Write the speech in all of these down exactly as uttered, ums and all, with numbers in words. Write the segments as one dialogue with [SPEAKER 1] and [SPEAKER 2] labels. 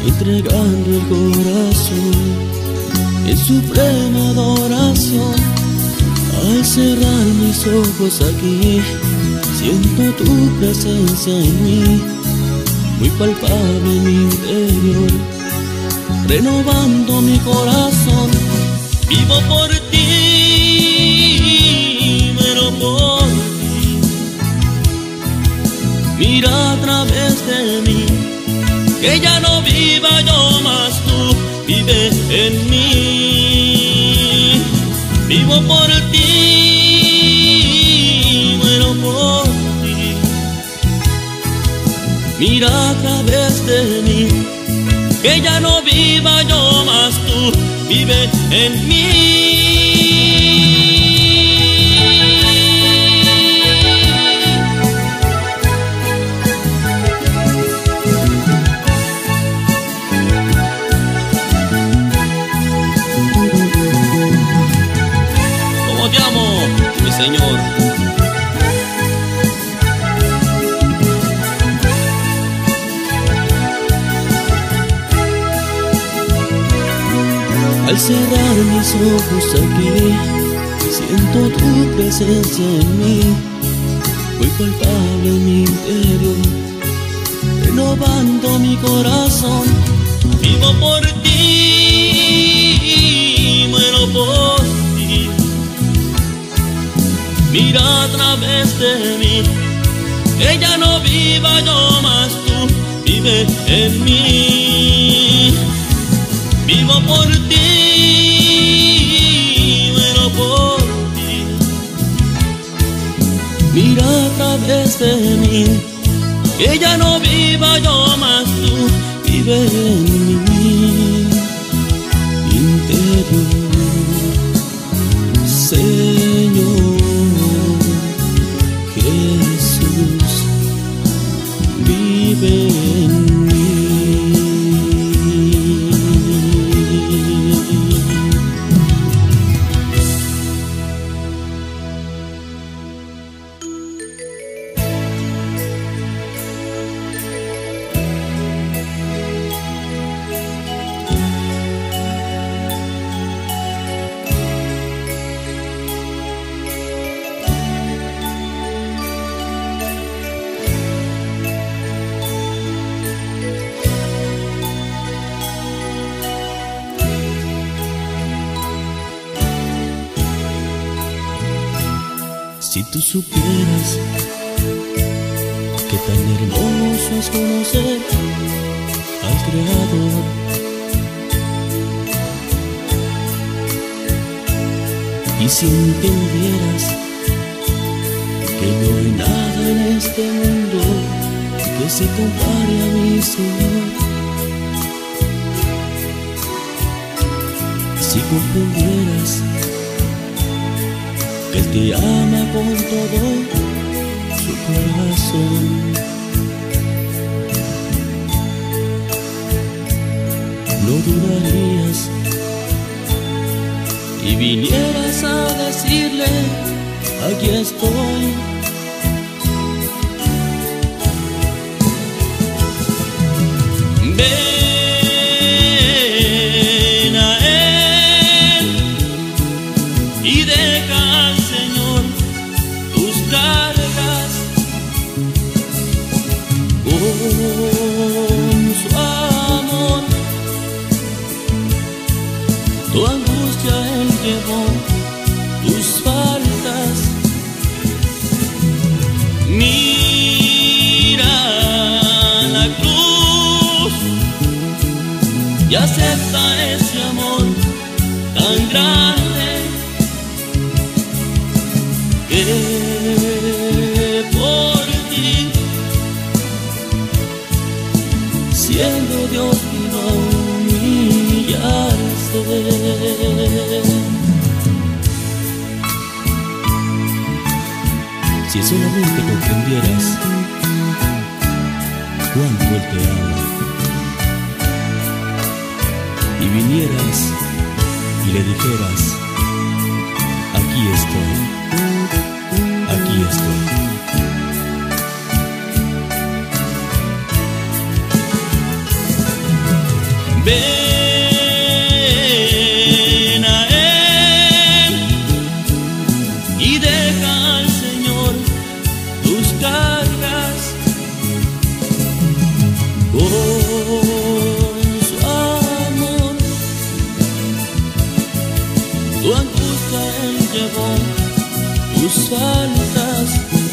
[SPEAKER 1] entregando el corazón en suprema adoración. Al cerrar mis ojos aquí, siento tu presencia en mí, muy palpable en mi interior, renovando mi corazón. Vivo por ti, muero por ti. Mira a través de mí, que ya no viva yo más, tú vive en mí. Vivo por ti, muero por ti. Mira a través de mí, que ya no viva yo más, tú vive en mí. Como te amo, mi Señor. Al cerrar mis ojos aquí, siento tu presencia en mí, muy palpable en mi interior, renovando mi corazón. Vivo por ti, muero por ti. Mira a través de mí, que ya no viva yo más, tú vive en mí. Vivo por ti, muero por ti. Mira a través de mí, que ya no viva yo más, tú vive en mi interior. Señor Jesús, vive en mí. Si tú supieras que tan hermoso es conocer al Creador, y si entendieras que no hay nada en este mundo que se compare a mi Señor, si comprendieras que Él te ama con todo su corazón, no dudarías y vinieras a decirle: aquí estoy. Ven a Él y deja al Señor tus cargas, con su amor tu angustia Él llevó, tus faltas. Mira la cruz y acepta ese amor tan grande que por ti, siendo Dios, vino a humillarse. Si solamente comprendieras cuánto Él te ama, y vinieras y le dijeras: aquí estoy, aquí estoy. Ven a Él y deja al Señor tus cargas. Con su amor tu angustia Él llevó, tus faltas.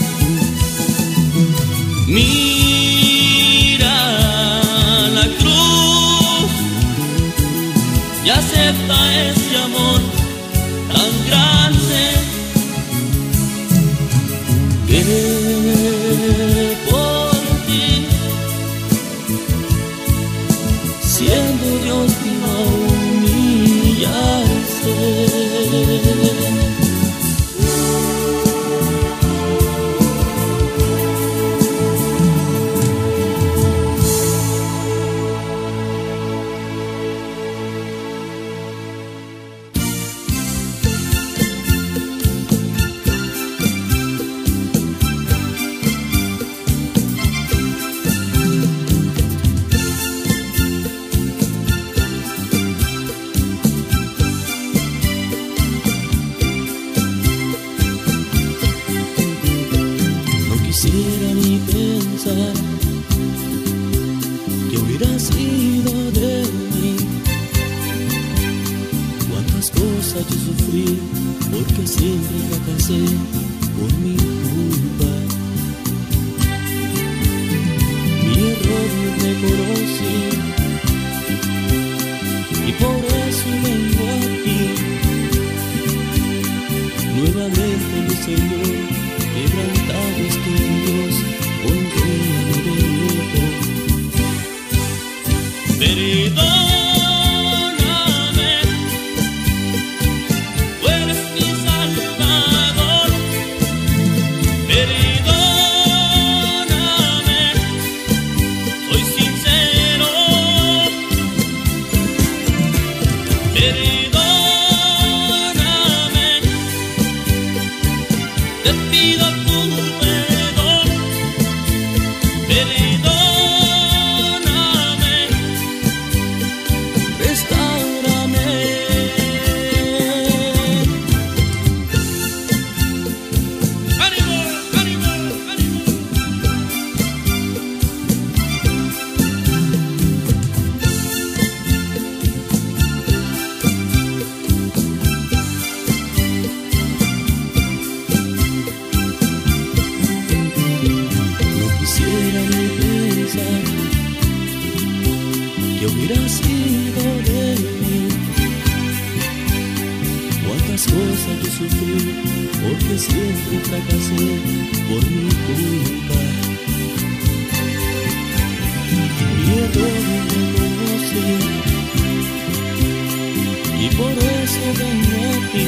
[SPEAKER 1] Mira la cruz y acepta ese amor tan grande que por ti, siendo Dios, vino a humillarse. Quisiera ni pensar que hubiera sido de mí. Cuántas cosas yo sufrí porque siempre fracasé por mi culpa. Mi error no reconocí y por eso vengo aquí nuevamente, mi Señor. Quebrantado estoy, Dios, volvéame de nuevo. Perdóname, tú eres mi Salvador. Perdóname, soy sincero. Perdóname, te pido tu perdón. Perdóname, restáurame. ¡Ánimo, ánimo, ánimo! Quisiera ni pensar que hubiera sido de mí. Cuántas cosas yo sufrí porque siempre fracasé por mi culpa. Mi error no reconocí y por eso vengo a ti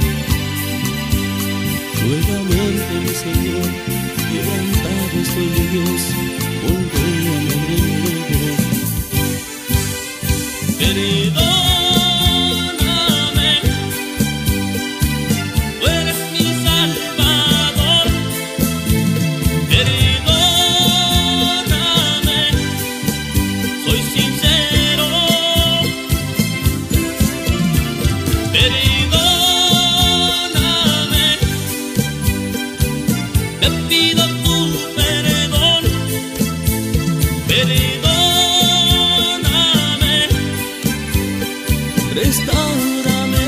[SPEAKER 1] nuevamente, mi Señor. Quebrantado estoy, mi Dios, volvéame de nuevo. Perdóname, tú eres mi Salvador. Perdóname, soy sincero. Perdóname, te pido tu perdón. Perdóname, restáurame.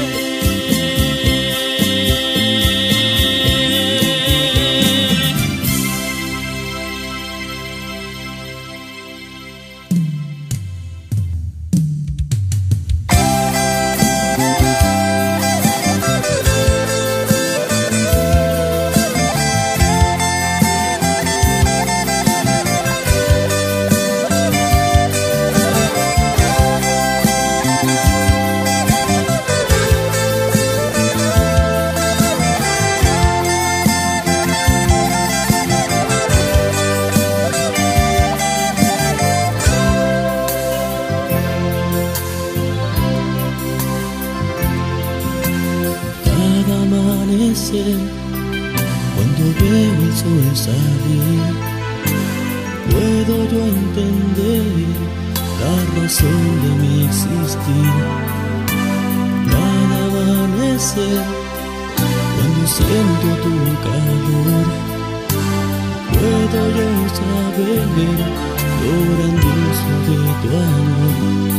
[SPEAKER 1] Cuando veo el sol salir, puedo yo entender la razón de mi existir. Cada amanecer, cuando siento tu calor, puedo yo saber lo grandioso de tu amor.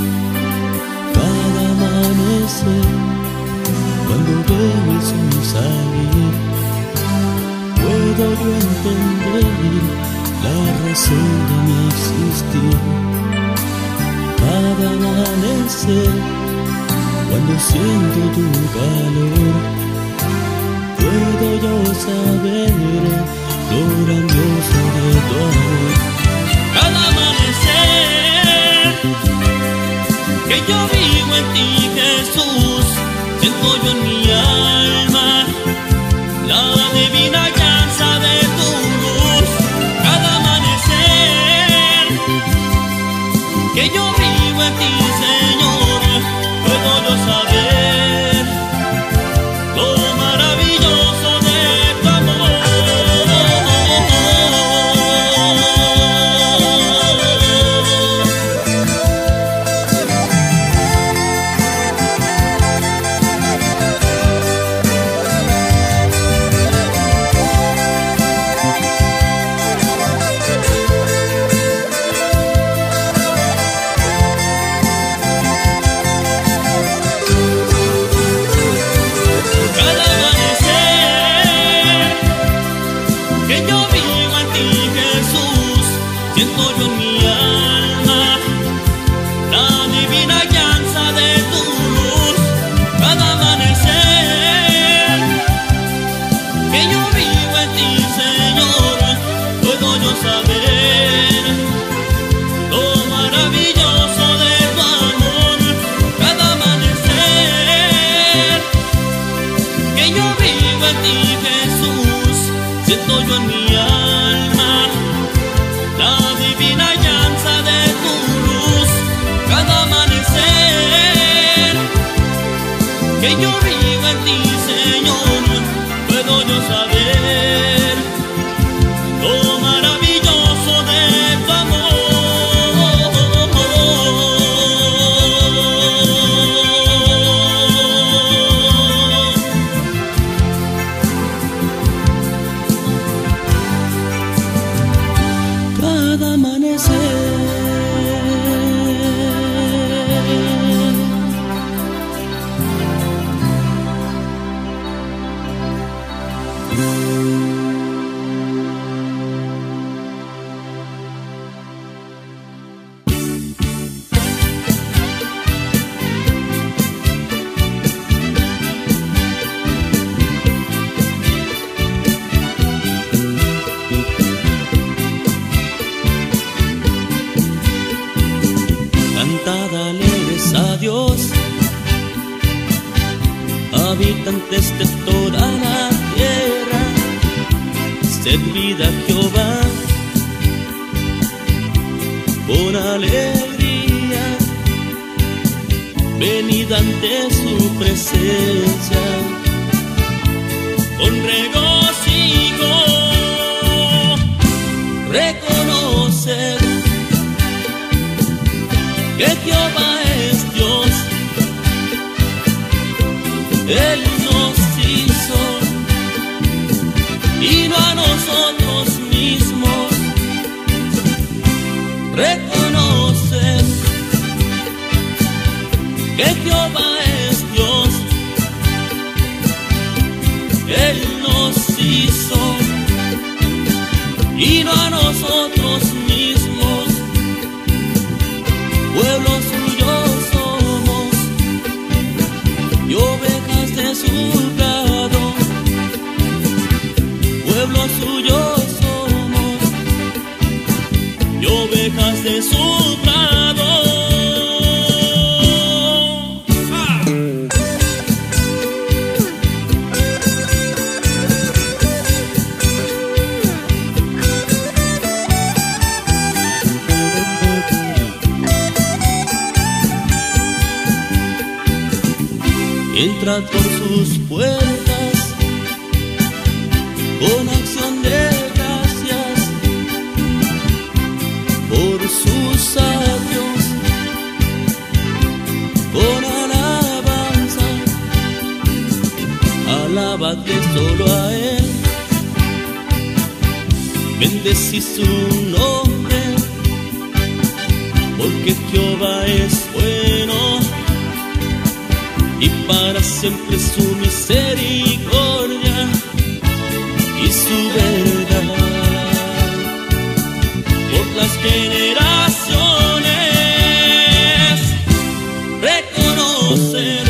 [SPEAKER 1] Cada amanecer, cuando veo el sol salir, puedo yo entender la razón de mi existir. Cada amanecer, cuando siento tu calor, puedo yo saber lo grandioso de tu amor. Cada amanecer que yo vivo en ti, Jesús, siento yo en mi alma la divina llanza de tu luz. Cada amanecer que yo vivo en ti, Señor, puedo yo saber lo maravilloso de tu amor. Siento yo en mi alma la divina llanza de tu luz. Cada amanecer que yo vivo en ti, Señor, puedo yo saber lo maravilloso de tu amor. Cada amanecer que yo vivo en ti, Jesús, siento yo en mi alma la divina llanza de tu luz. Cada amanecer que yo vivo en ti, Señor, puedo yo saber lo maravilloso de tu amor. Cada amanecer cantad alegres a Dios, habitantes de toda la tierra, servid a Jehová con alegría, venid ante su presencia con regocijo, reconocer que Jehová es Dios. Él nos hizo y no a nosotros mismos. Reconocer que Jehová es Dios. Él nos hizo y no a nosotros mismos. Pueblo suyo somos y ovejas de su prado. Pueblo suyo somos y ovejas de su prado. ¡Ah! Entrad por sus puertas con acción de gracias, por sus atrios solamente solo a Él. Bendecí su nombre, porque Jehová es bueno y para siempre su misericordia y su verdad. Por las generaciones reconocer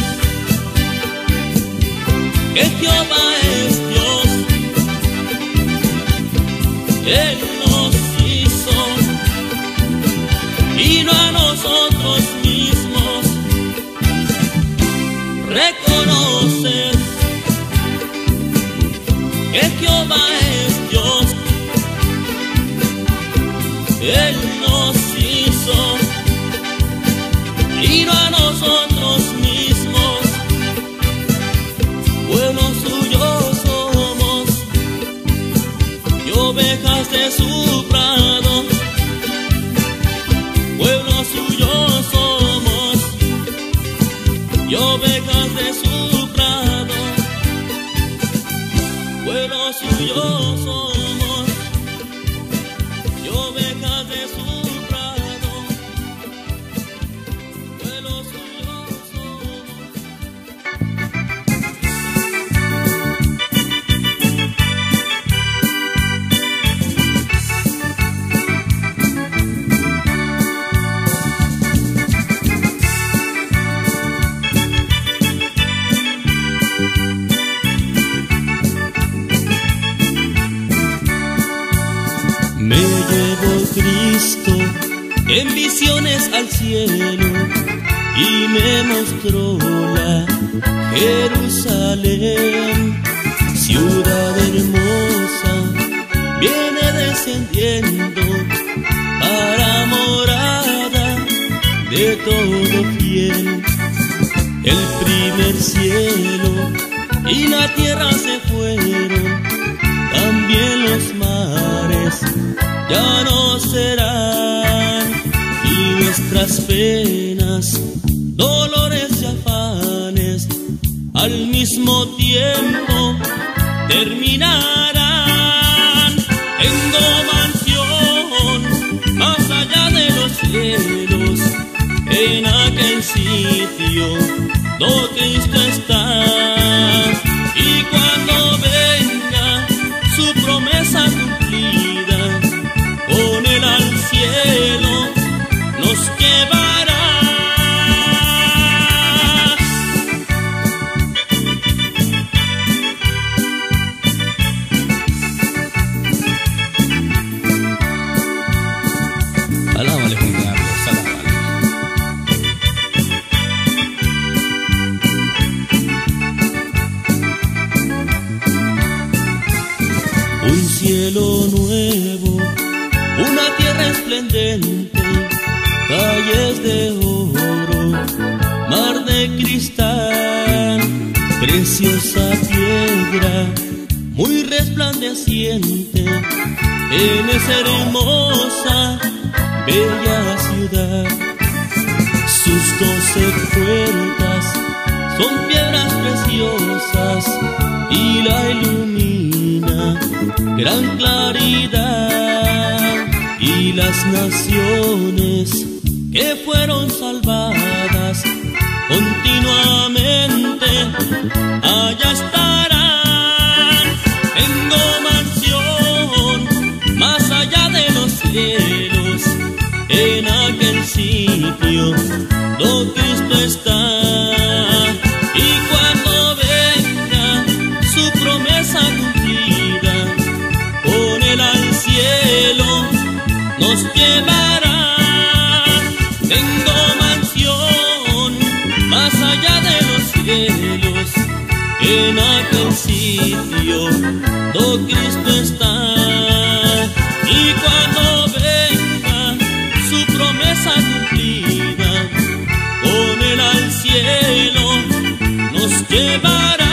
[SPEAKER 1] que Jehová es Dios. Él nos hizo y no a nosotros mismos. Reconocer que Jehová es Dios. Él nos hizo y no a nosotros mismos. Pueblo suyo somos y ovejas de su prado. Pueblo suyo somos y ovejas de su prado. Pueblo suyo somos y ovejas de su prado. Pueblo suyo somos. Me llevó Cristo en visiones al cielo y me mostró la Jerusalén, ciudad hermosa, viene descendiendo para morada de todo fiel. El primer cielo y la tierra se fueron, también los mares ya no serán, y nuestras penas, dolores y afanes al mismo tiempo terminarán. Tengo mansión más allá de los cielos, en aquel sitio donde Cristo está, y cuando venga su promesa cumplida, con Él al cielo nos llevará. Alábale, Juan Carlos, alábale. Un cielo nuevo, una tierra esplendente, calles de oro, mar de cristal, preciosa piedra, muy resplandeciente, en esa hermosa, bella ciudad. Sus doce puertas son piedras preciosas y la ilumina gran claridad, y las naciones que fueron salvadas continuamente allá estarán. Tengo mansión más allá de los cielos, en aquel sitio donde Cristo está, y cuando venga su promesa cumplida, con Él al cielo nos llevará. Tengo mansión más allá de los cielos, en aquel sitio donde Cristo está, y cuando venga su promesa cumplida, con Él al cielo nos llevará.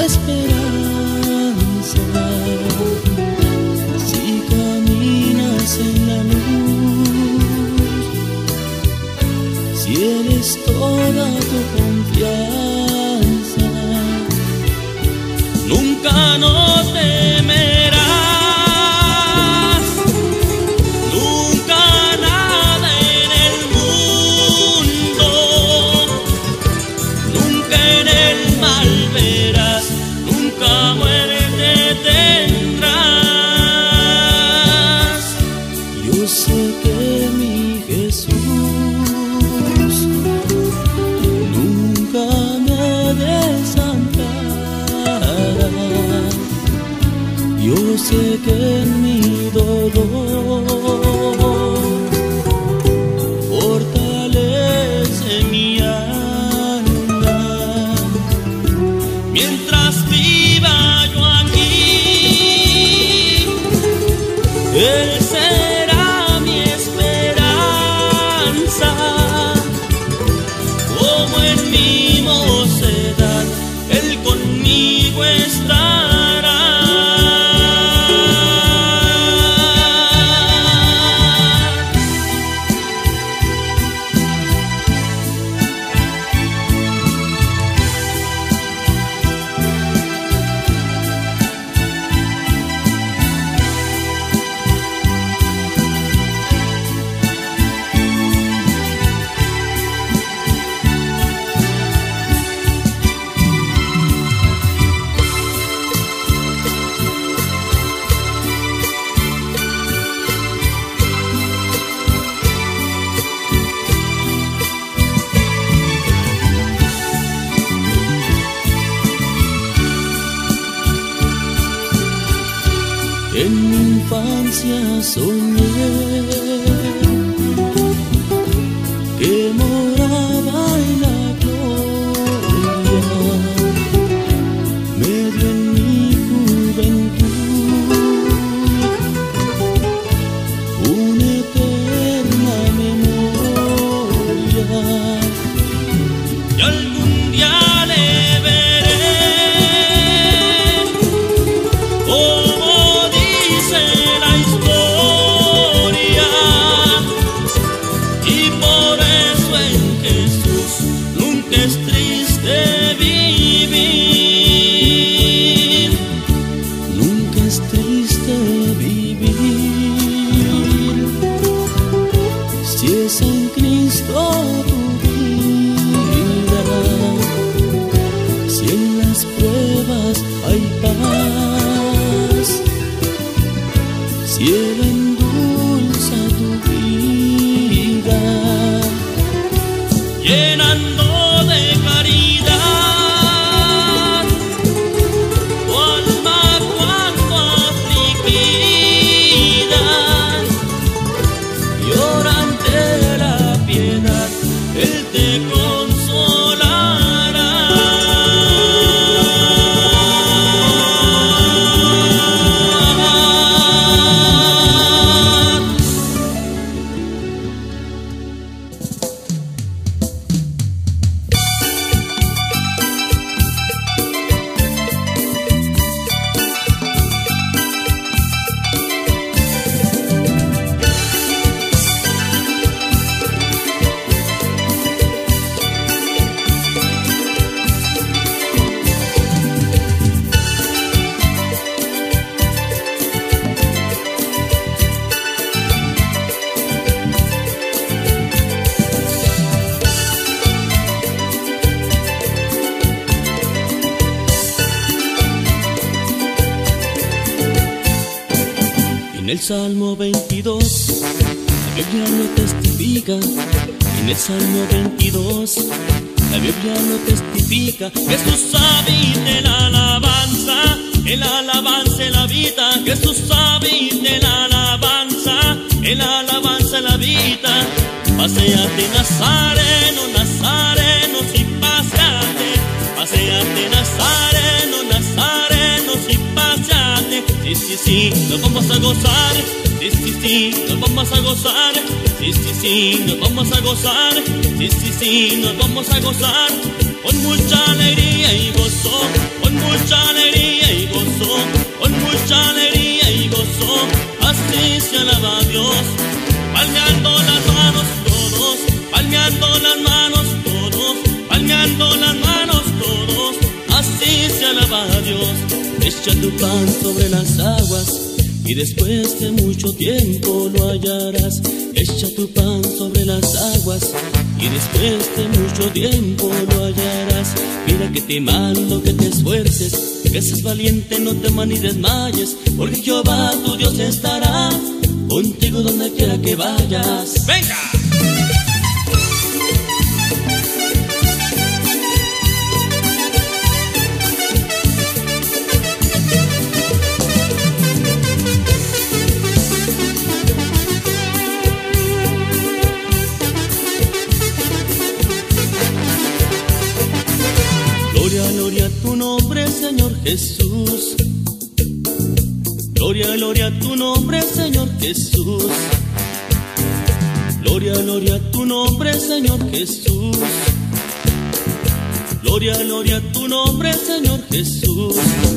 [SPEAKER 1] esperanza. Si caminas en la luz, si eres toda tu confianza, nunca no temerás, nunca nada en el mundo, nunca en el mal verás, nunca muerte tendrás. Yo sé que mi Jesús nunca me desamparará. Yo sé que en mi dolor fortalece mi alma. Mientras viva yo aquí, Él será mi esperanza. Como en mi mocedad, Él conmigo estará. En mi infancia soñé que moraba en la gloria, medio en mi juventud, una eterna memoria, y algún día le veré. Como dice la historia, y por eso en Jesús nunca es triste vivir, nunca es triste vivir, si es en Cristo tu vida, si en las pruebas hay paz, si Él endulza tu vida, llenando de caridad tu alma cuando afligida, llora ante la piedad, Él te consolará. En el Salmo veintidós, la Biblia lo testifica. En el Salmo veintidós, la Biblia lo testifica. Jesús habita en la alabanza, en la alabanza en la vida. Jesús habita en la alabanza, en la alabanza en la vida. Paséate Nazareno, Nazareno, sí, paséate. Paséate Nazareno, Nazareno, sí, paséate. Sí, sí, sí, nos vamos a gozar. Sí, sí, sí, nos vamos a gozar. Sí, sí, sí, nos vamos a gozar. Sí, sí, sí, nos vamos a gozar. con mucha alegría y gozo, con mucha alegría y gozo, con mucha alegría y gozo, así se alaba a Dios, palmeando las manos todos, palmeando las manos todos, palmeando las manos todos, así se alaba a Dios. Echa tu pan sobre las aguas y después de mucho tiempo lo hallarás. Echa tu pan sobre las aguas y después de mucho tiempo lo hallarás. Mira que te mando que te esfuerces, que seas valiente, no temas ni desmayes, porque Jehová tu Dios estará contigo donde quiera que vayas. ¡Venga! Gloria, gloria a tu nombre, Señor Jesús. Gloria, gloria a tu nombre, Señor Jesús. Gloria, gloria a tu nombre, Señor Jesús. Gloria, gloria a tu nombre, Señor Jesús.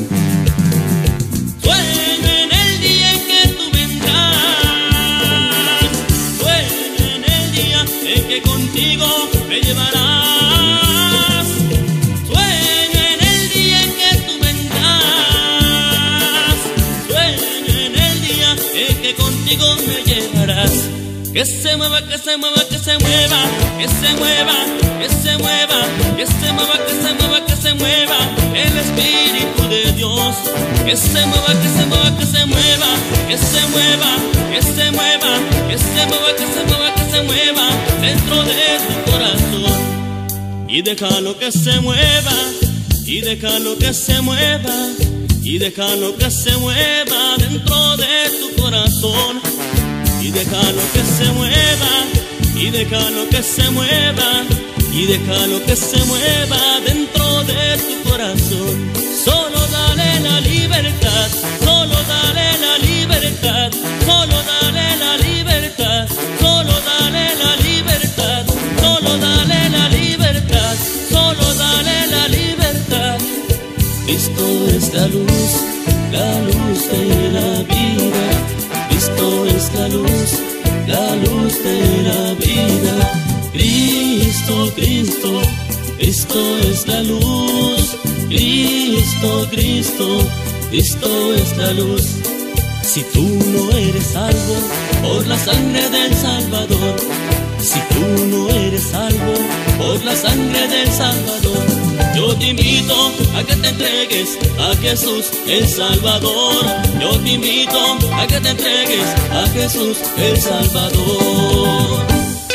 [SPEAKER 1] Sueño en el día en que tú vendrás, sueño en el día en que contigo me llevarás. Contigo me llevarás. Que se mueva, que se mueva, que se mueva, que se mueva, que se mueva, que se mueva, que se mueva, que se mueva el Espíritu de Dios. Que se mueva, que se mueva, que se mueva, que se mueva, que se mueva, que se mueva, que se mueva, que se mueva dentro de tu corazón. Y déjalo que se mueva, y déjalo que se mueva, y déjalo que se mueva dentro de tu corazón. Y déjalo que se mueva, y déjalo que se mueva, y déjalo que se mueva dentro de tu corazón. Solo dale la libertad, solo dale la libertad, solo dale la libertad, solo dale la libertad, solo dale la libertad, solo dale la libertad. Cristo es la luz, la luz de la vida. Cristo es la luz, la luz de la vida. Cristo, Cristo, Cristo es la luz. Cristo, Cristo, Cristo es la luz. Si tú no eres salvo por la sangre del Salvador, si tú no eres salvo por la sangre del Salvador, yo te invito a que te entregues a Jesús el Salvador. Yo te invito a que te entregues a Jesús el Salvador.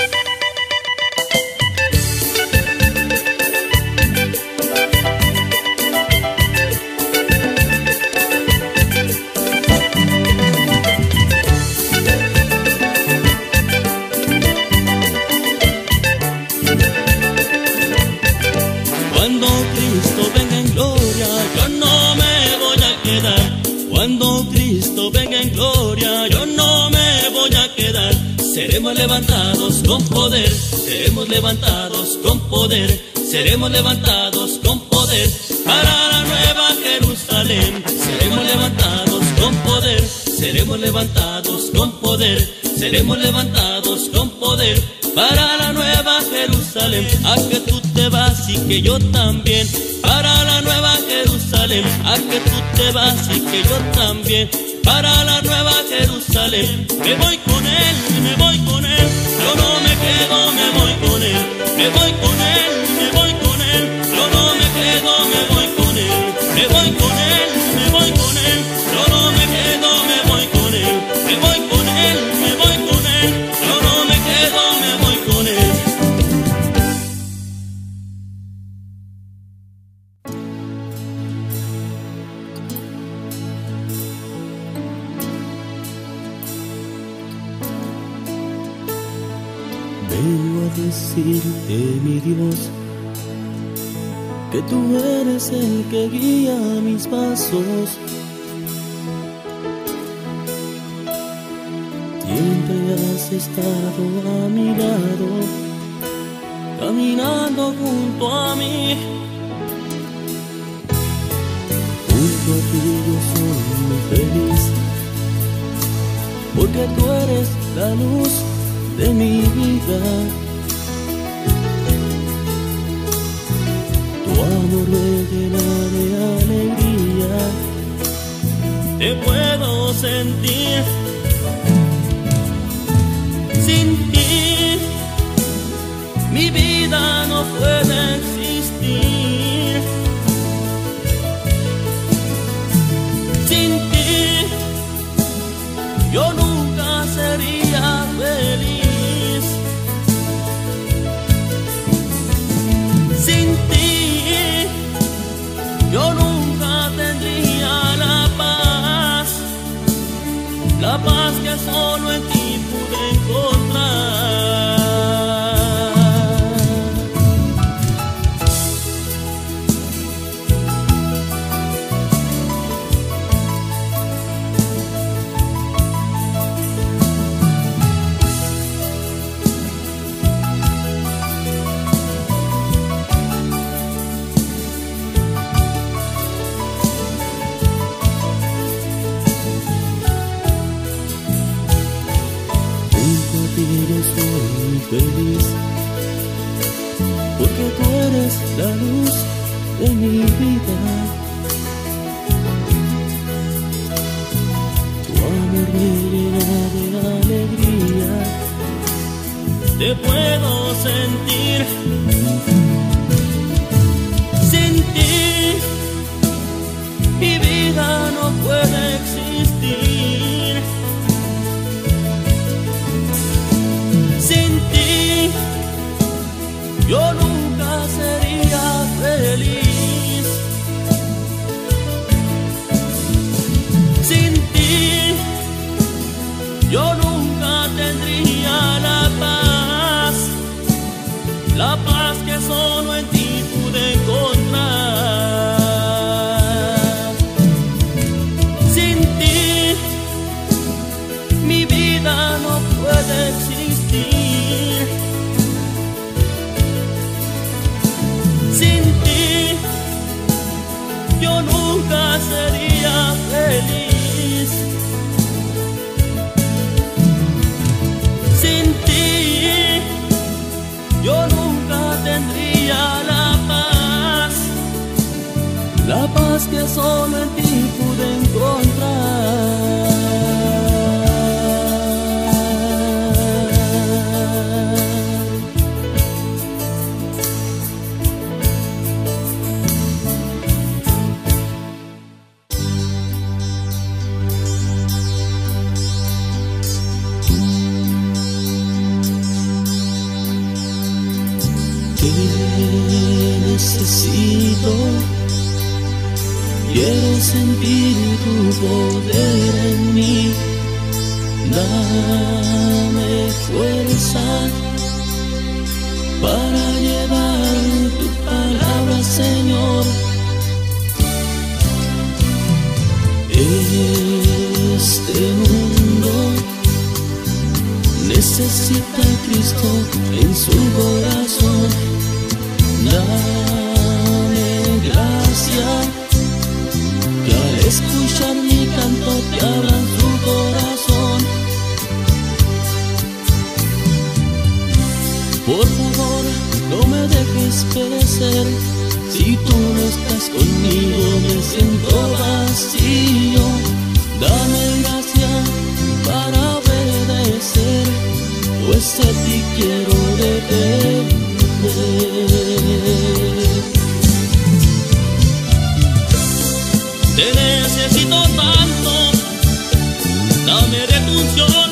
[SPEAKER 1] Cuando Cristo venga en gloria, yo no me voy a quedar. Cuando Cristo venga en gloria, yo no me voy a quedar. Seremos levantados con poder, seremos levantados con poder, seremos levantados con poder para la nueva Jerusalén. Seremos levantados con poder, seremos levantados con poder, seremos levantados con poder para la nueva Jerusalén. A que tú te vas y que yo también, para la nueva Jerusalén. A que tú te vas y que yo también, para la nueva Jerusalén. Me voy con él, me voy con él, yo no me quedo, me voy con él. Me voy con él, me voy con él, yo no me quedo, me voy con él. Me voy con él, me voy con él, yo no me quedo, me voy con él. Me voy con él, me voy con él, yo no me quedo, me voy con él. Vengo a decirte, mi Dios, que tú eres el que guía mis pasos. Siempre has estado a mi lado, caminando junto a mí. Junto a ti yo soy muy feliz, porque tú eres la luz de mi vida. Tu amor me llena de alegría, te puedo sentir. Sin ti mi vida no puede existir. Sin ti yo nunca sería feliz. Sin ti yo nunca tendría la paz, la paz que solo en ti pude encontrar. Yo soy feliz, porque tú eres la luz de mi vida. Tu amor me llena de alegría, te puedo sentir. Sin ti mi vida no puede existir. Sin ti yo nunca sería feliz. Sin ti yo nunca tendría la paz, la paz que solo en ti pude encontrar. Sin ti mi vida no puede existir. Sin ti yo nunca sería feliz. Sin ti yo nunca tendría la paz, la paz que solo en ti pude encontrar. Necesito, quiero sentir tu poder en mí. Dame fuerza para llevar tu palabra, Señor. Este mundo necesita a Cristo en su corazón. Dame gracia, que al escuchar mi canto te abran su corazón. Por favor, no me dejes perecer, si tú no estás conmigo me siento vacío. Dame gracia para obedecer, pues a ti quiero depender. Te necesito tanto, dame de tu unción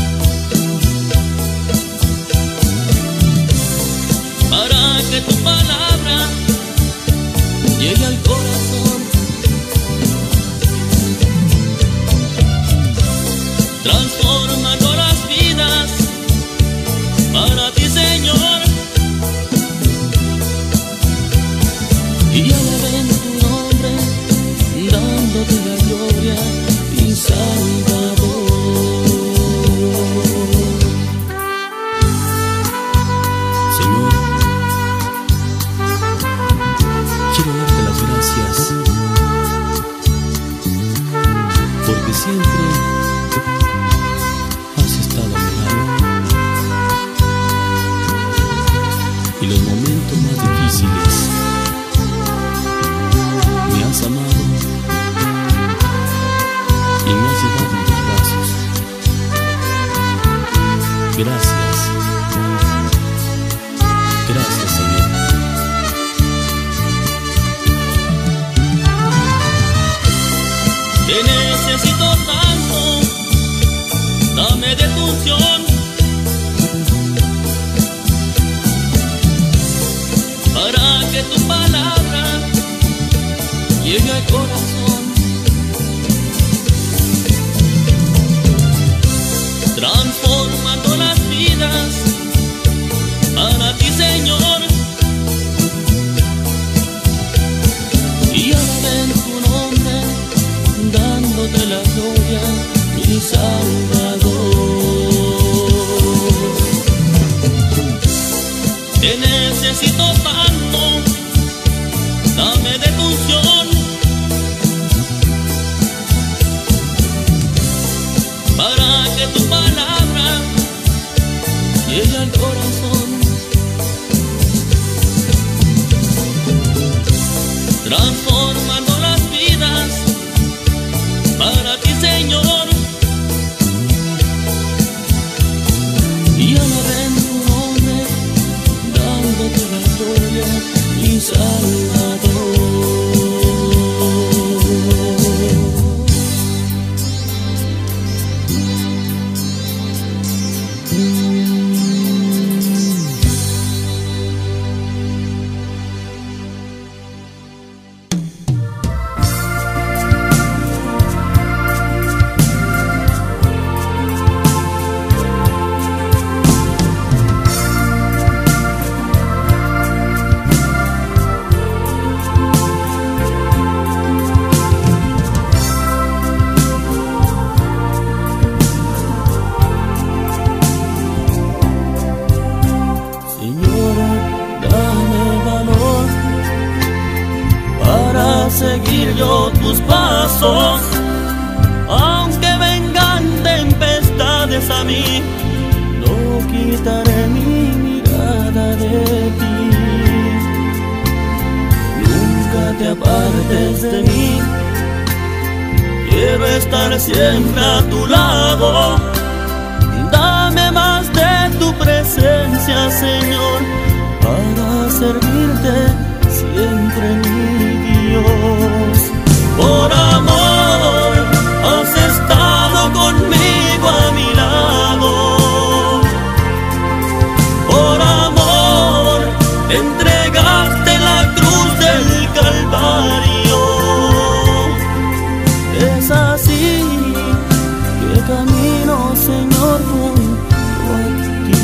[SPEAKER 1] para que tu palabra llegue al corazón. Transformando las vidas para ti. porque siempre has estado a mi lado. Y los momentos más difíciles me has amado y me has llevado en tus brazos. Gracias, gracias, Señor. Te necesito tanto, dame de tu unción, para que tu palabra llegue al corazón, transformando las vidas para ti, Señor. Y alaben tu nombre, dándote la gloria, mi Salvador. Te necesito tanto, dame de tu unción, para que tu palabra llegue al corazón, transformando las vidas para ti, Señor. Y alaben tu nombre, dándote la gloria, mi Salvador. Seguir yo tus pasos, aunque vengan tempestades a mí, no quitaré mi mirada de ti. Nunca te apartes de mí, quiero estar siempre a tu lado. Dame más de tu presencia, Señor, para servirte siempre, mi Dios. Por amor has estado conmigo a mi lado. Por amor entregaste la cruz del Calvario. Es así que camino, Señor, junto a ti.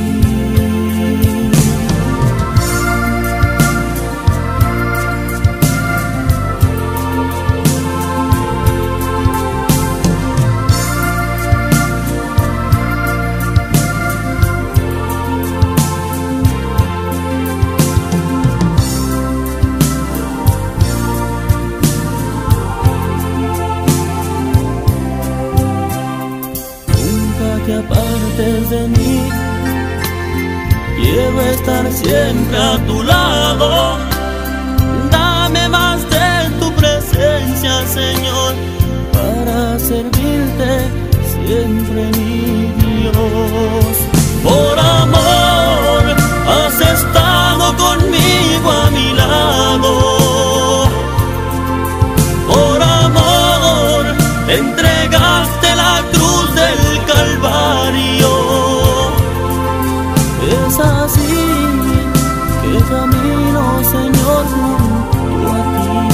[SPEAKER 1] Te apartes de mí, quiero estar siempre a tu lado. Dame más de tu presencia, Señor, para servirte siempre, mi Dios. Por amor has estado conmigo a mi lado. Por amor entregaste la cruz del Calvario. Es así que camino, Señor, junto a ti.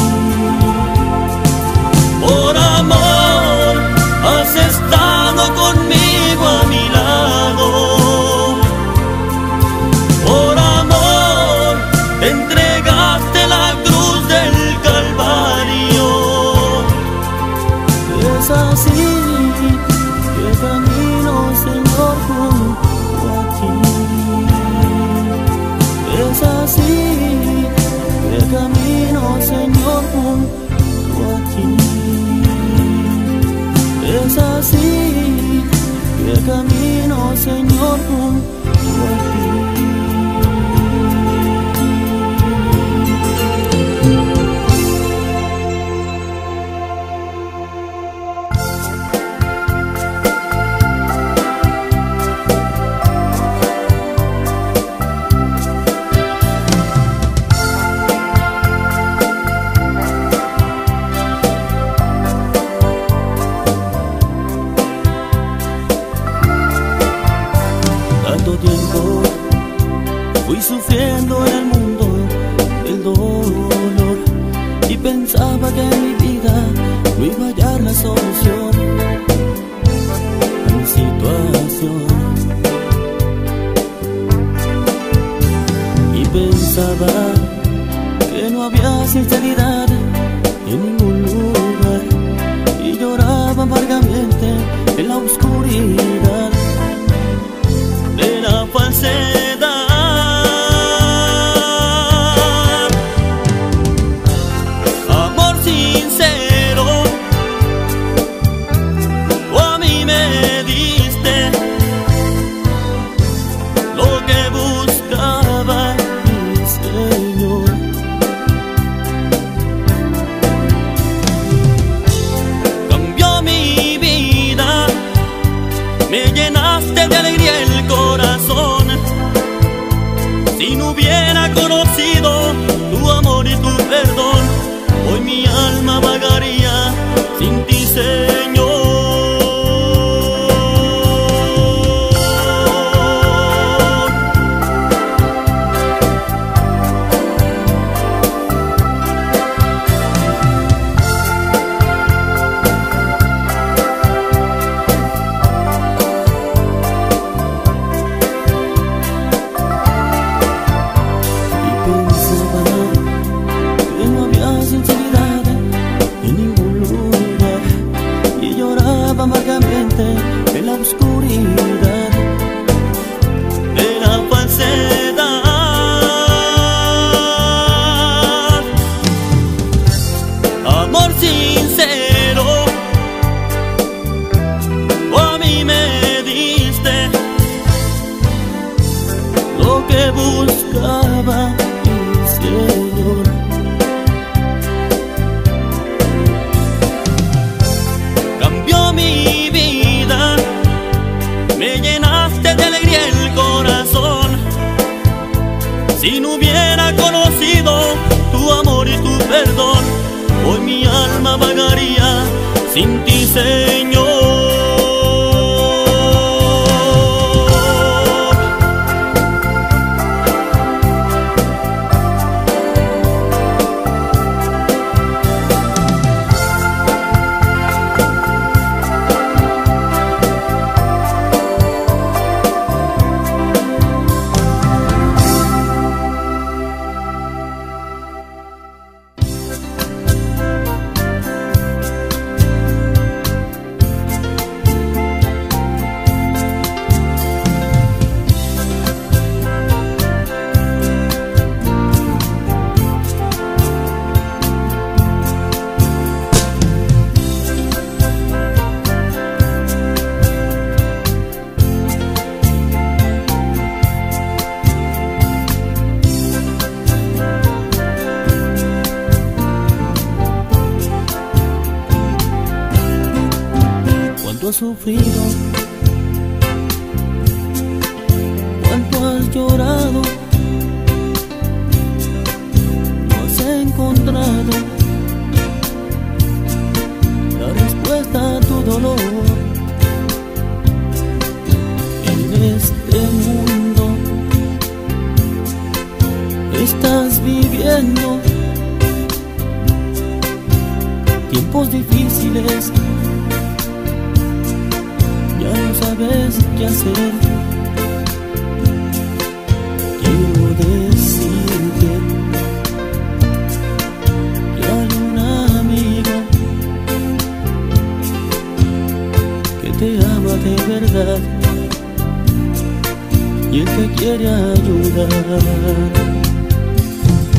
[SPEAKER 1] Por amor has estado conmigo a mi lado. Por amor entregaste la cruz del Calvario. Es así que camino, Señor, junto a ti. Es así que camino, Señor, junto a ti. así, que camino, Señor, junto a ti. Tanto tiempo fui sufriendo en el mundo el dolor y pensaba que en mi vida no iba a hallar la solución a mi situación, y pensaba que no había sinceridad en ningún lugar y lloraba amargamente en la oscuridad de la falsedad. Amor sincero, tú a mí me diste lo que buscaba, mi Señor. Cambió mi vida, me llenaste de alegría el corazón. Si no hubiera conocido tu amor y tu perdón, hoy mi alma vagaría sin ti, Señor. Amargamente en la oscuridad de la falsedad. Amor sincero, tú a mí me diste lo que buscaba, mi Señor. Mi vida, me llenaste de alegría el corazón. Si no hubiera conocido tu amor y tu perdón, hoy mi alma vagaría sin ti, Señor. Cuánto has sufrido, cuánto has llorado, no has encontrado la respuesta a tu dolor. En este mundo estás viviendo tiempos difíciles, ya no sabes qué hacer. Quiero decirte que hay un amigo que te ama de verdad y el que quiere ayudar.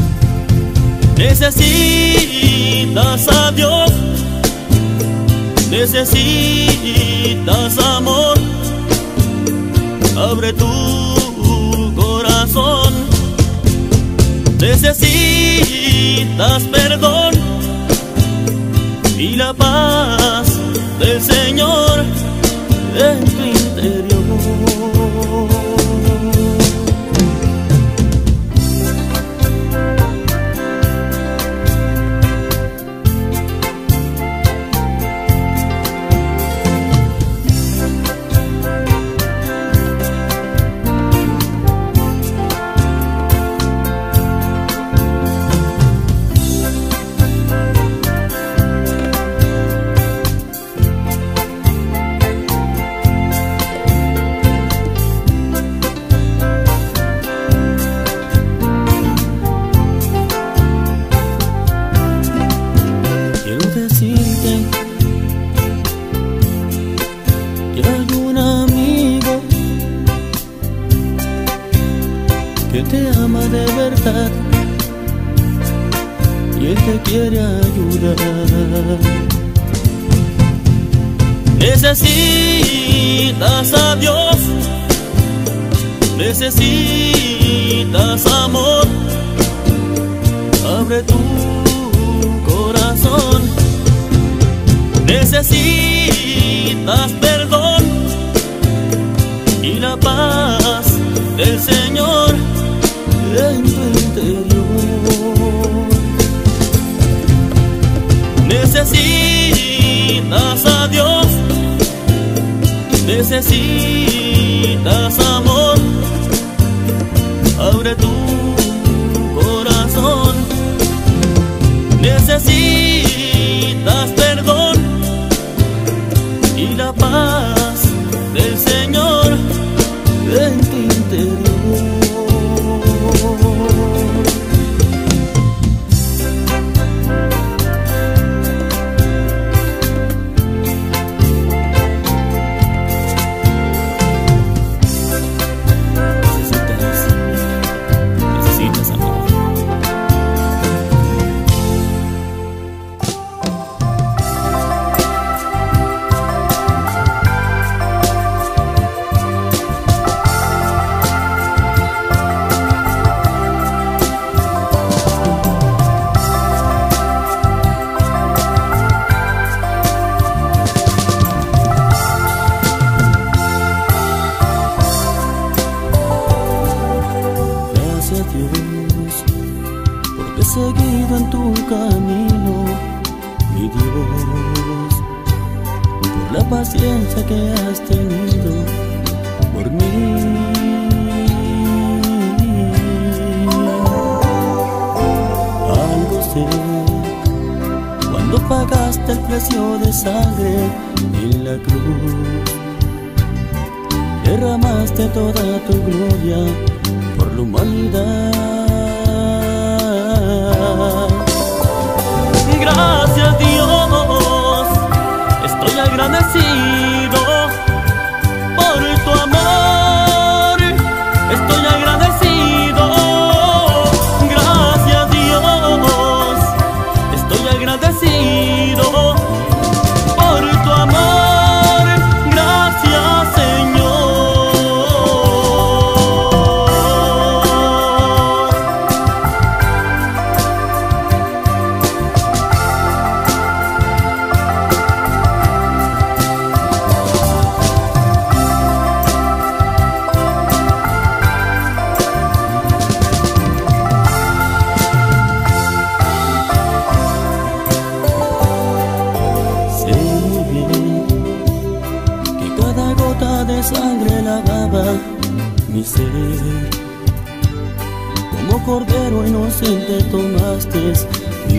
[SPEAKER 1] Necesitas a Dios, Necesitas amor, abre tu corazón. Necesitas perdón y la paz del Señor en tu interior. Que te ama de verdad y Él te quiere ayudar. Necesitas a Dios, necesitas amor, abre tu corazón. Necesitas perdón y la paz del Señor en tu interior. Necesitas a Dios, necesitas amor, abre tu corazón. Necesitas perdón y la paz del Señor en tu interior. Porque he seguido en tu camino, mi Dios, por la paciencia que has tenido por mí. Algo sé, cuando pagaste el precio de sangre en la cruz, derramaste toda tu gloria por la humanidad. Gracias Dios, estoy agradecido por tu amor, estoy agradecido. Gracias Dios, estoy agradecido por tu amor. Gracias Señor. De sangre lavaba mi ser, como cordero inocente tomaste mi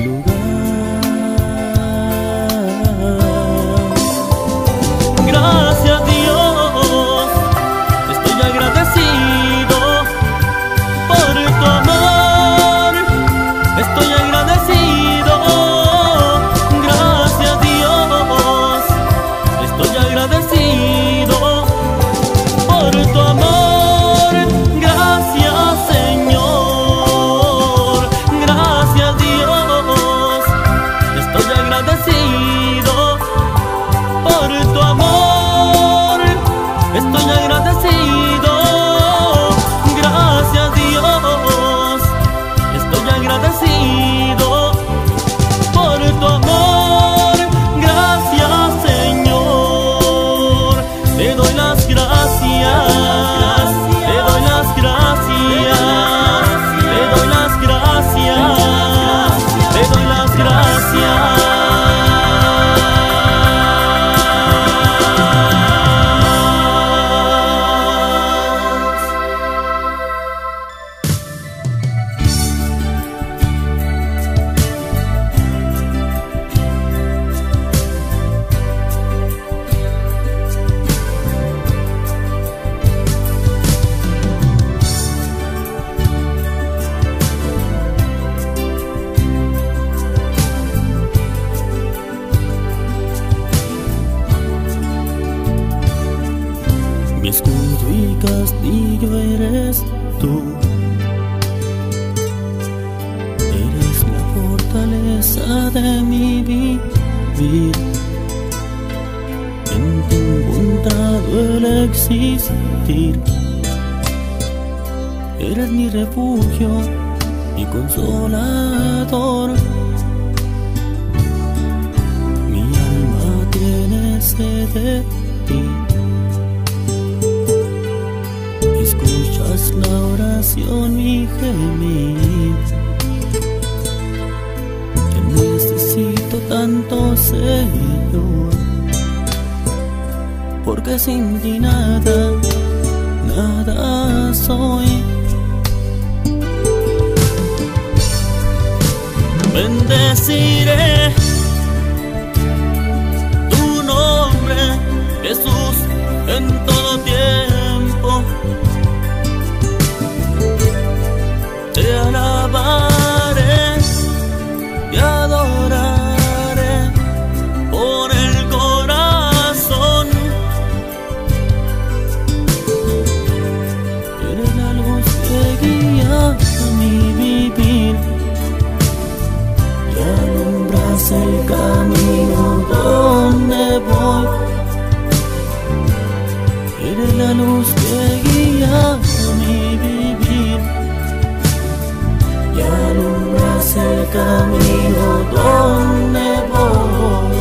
[SPEAKER 1] lugar. Gracias Dios, estoy agradecido por tu amor, estoy agradecido. Gracias Dios, estoy agradecido por tu amor. Gracias Señor, gracias Dios, Mi castillo eres tú, eres la fortaleza de mi vivir. En ti he encontrado el existir. Eres mi refugio, mi consolador. Mi alma tiene sed de ti. Escuchas la oración, mi gemir. Te necesito tanto, Señor, porque sin ti nada, nada soy. Bendeciré tu nombre, Jesús, en todo tiempo. Te alabaré, te adoraré por el corazón. Eres la luz que guía mi vivir. Alumbras el camino donde voy. Eres la luz que guía mi vivir. Y alumbras el camino donde voy.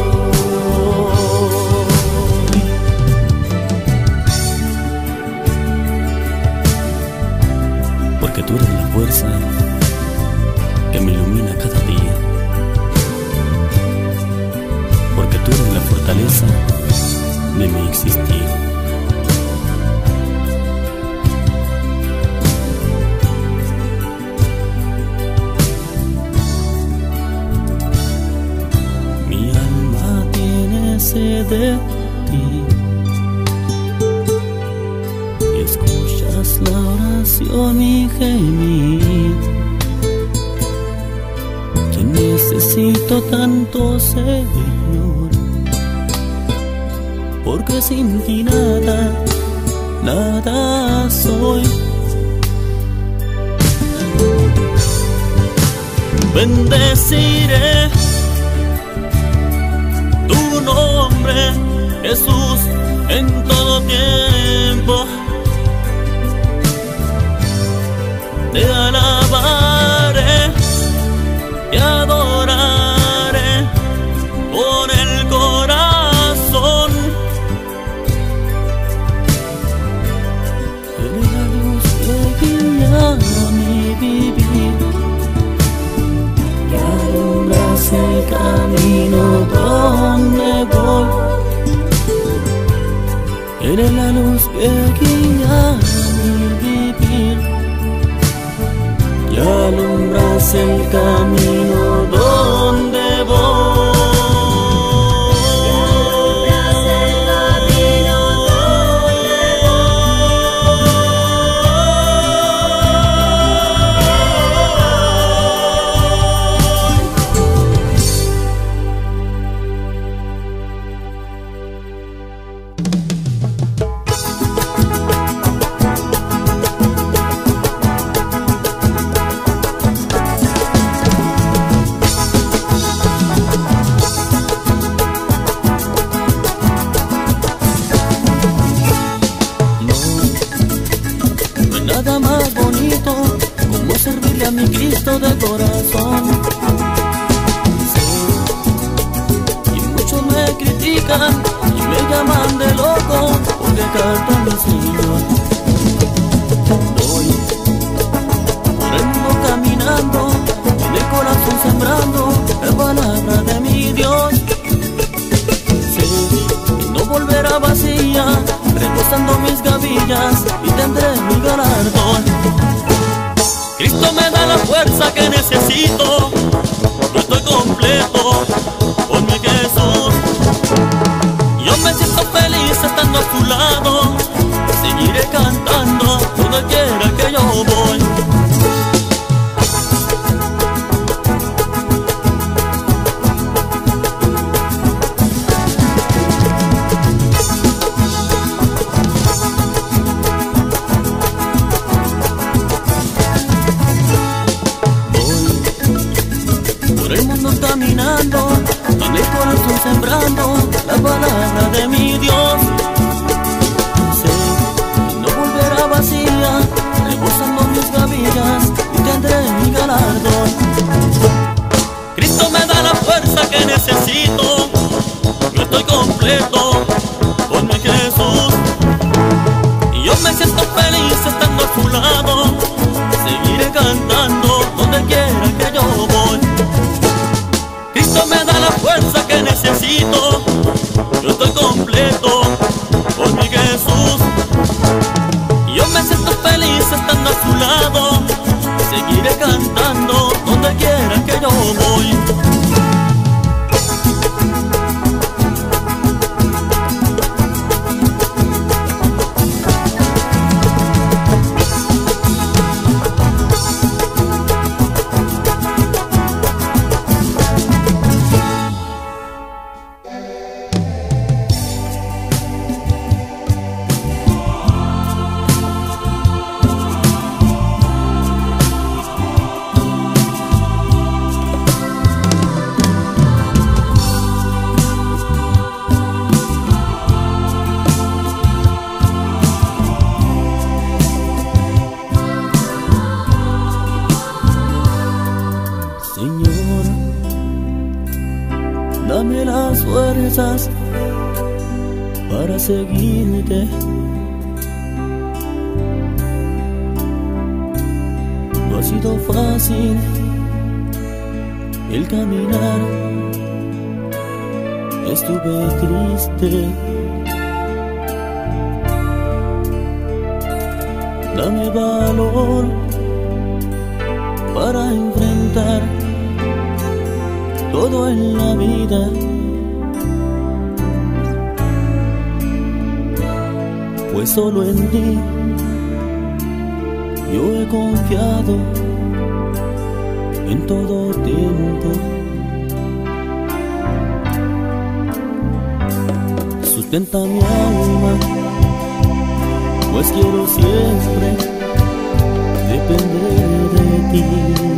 [SPEAKER 1] Porque tú eres la fuerza que me ilumina cada día. Porque tú eres la fortaleza de mi existir. Mi alma tiene sed de ti. Escuchas la oración, mi gemir. Te necesito tanto, Señor, porque sin ti nada, nada soy. Bendeciré tu nombre, Jesús, en todo tiempo. Te alabaré, te adoraré por el corazón. Eres la luz que guía mi vivir. Y alumbras el camino donde voy. Eres la luz que guía mi vivir. Y alumbras el camino donde voy. Nada más bonito como servirle a mi Cristo de corazón. Sí, y muchos me critican y me llaman de loco porque canto a mi Señor. Voy corriendo, caminando, en el corazón sembrando la palabra de mi Dios. Sí, y no volverá vacía, reposando mis gavillas, y tendré mi galardón. Cristo me da la fuerza que necesito. Yo estoy completo con mi Jesús. Yo me siento feliz estando a su lado. Seguiré cantando donde quiera que yo voy. sembrando la palabra de mi Dios. Sé que no volverá vacía, rebosando mis gavillas y tendré mi galardón. Cristo me da la fuerza que necesito, yo estoy completo con mi Jesús. Y yo me siento feliz estando a su lado, seguiré cantando donde quiera que yo voy. Cristo me da la fuerza que necesito, yo estoy completo con mi Jesús. Y yo me siento feliz estando a su lado, seguiré cantando donde quiera que yo voy. Señor, dame las fuerzas para seguirte. No ha sido fácil el caminar, estuve triste. Dame valor para enfrentar todo en la vida. Pues solo en ti yo he confiado en todo tiempo. Sustenta mi alma, pues quiero siempre depender de ti.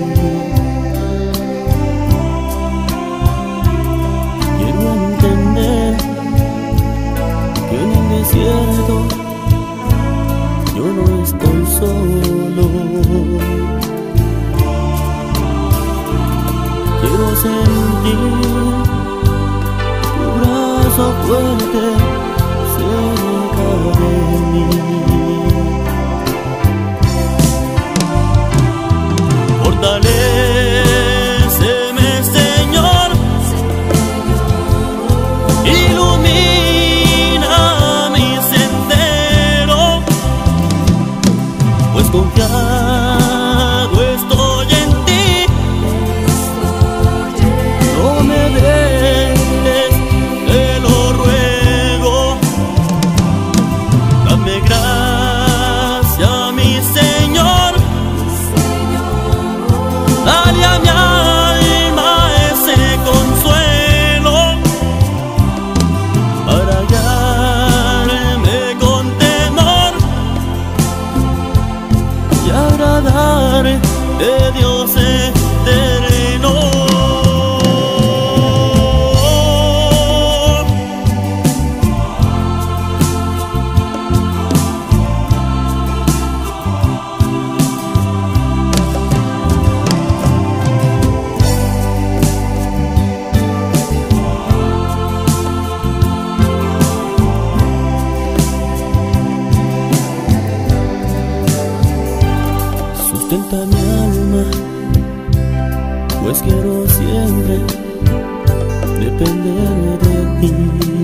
[SPEAKER 1] Quiero entender que en el desierto yo no estoy solo. Quiero sentir tu brazo fuerte cerca de mí. Fortaléceme, Señor, ilumina mi sendero, pues confiado estoy en ti. No me dejes, te lo ruego. Dame gracia, mi Señor. Dale a mi alma ese consuelo para hallarme con temor y agradar de Dios eterno. Sustenta mi alma, pues quiero siempre depender de ti.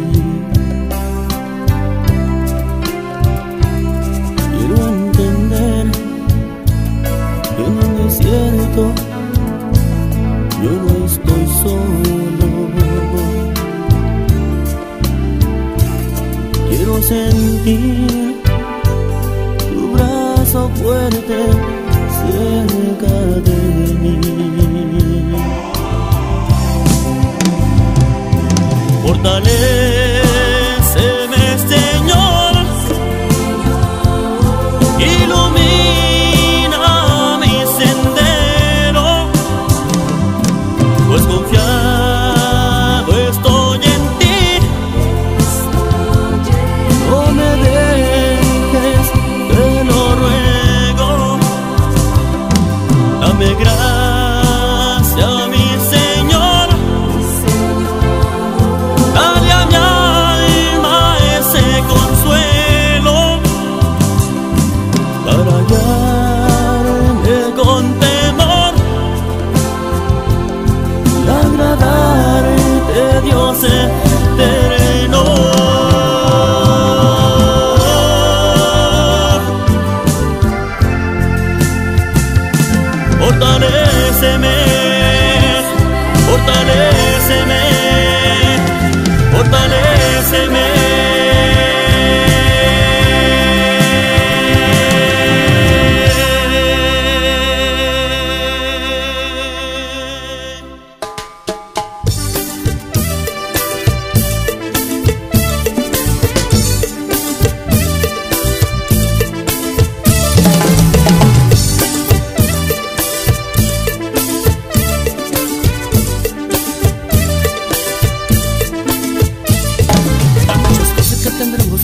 [SPEAKER 1] Quiero entender que en el desierto yo no estoy solo. Quiero sentir tu brazo fuerte cerca de mí. Fortaléceme, Señor, ilumina mi sendero, pues confiado estoy en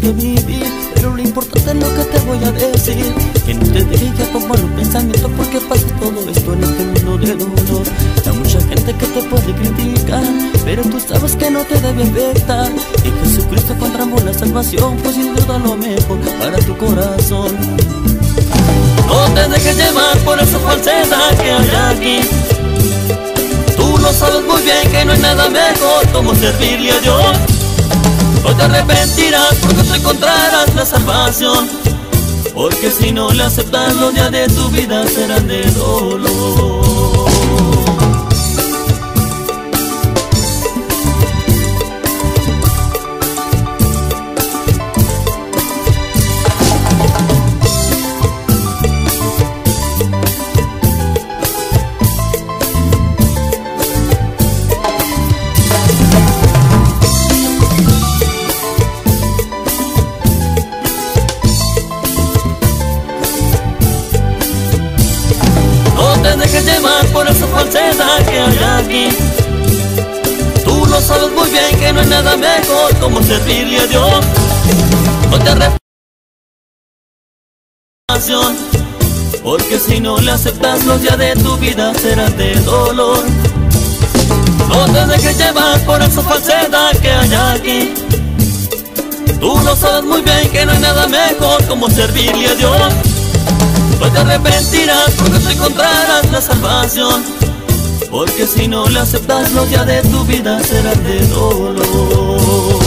[SPEAKER 1] que vivir, pero lo importante es lo que te voy a decir. Que no te dejes tomar los pensamientos porque pasa todo esto en este mundo de dolor. Hay mucha gente que te puede criticar, pero tú sabes que no te debe afectar. Y Jesucristo encontramos la salvación, pues sin duda lo mejor para tu corazón. No te dejes llevar por esa falsedad que hay aquí. Tú lo sabes muy bien que no hay nada mejor como servirle a Dios. No te arrepentirás porque tú encontrarás la salvación, porque si no le aceptas los días de tu vida serán de dolor. No te dejes llevar por esa falsedad que hay aquí. Tú lo sabes muy bien que no hay nada mejor como servirle a Dios. No te arrepientas, porque si no le aceptas los días de tu vida serán de dolor. No te dejes llevar por esa falsedad que hay aquí. Tú lo sabes muy bien que no hay nada mejor como servirle a Dios. No te arrepentirás porque tú encontrarás la salvación, porque si no le aceptas los días de tu vida serán de dolor.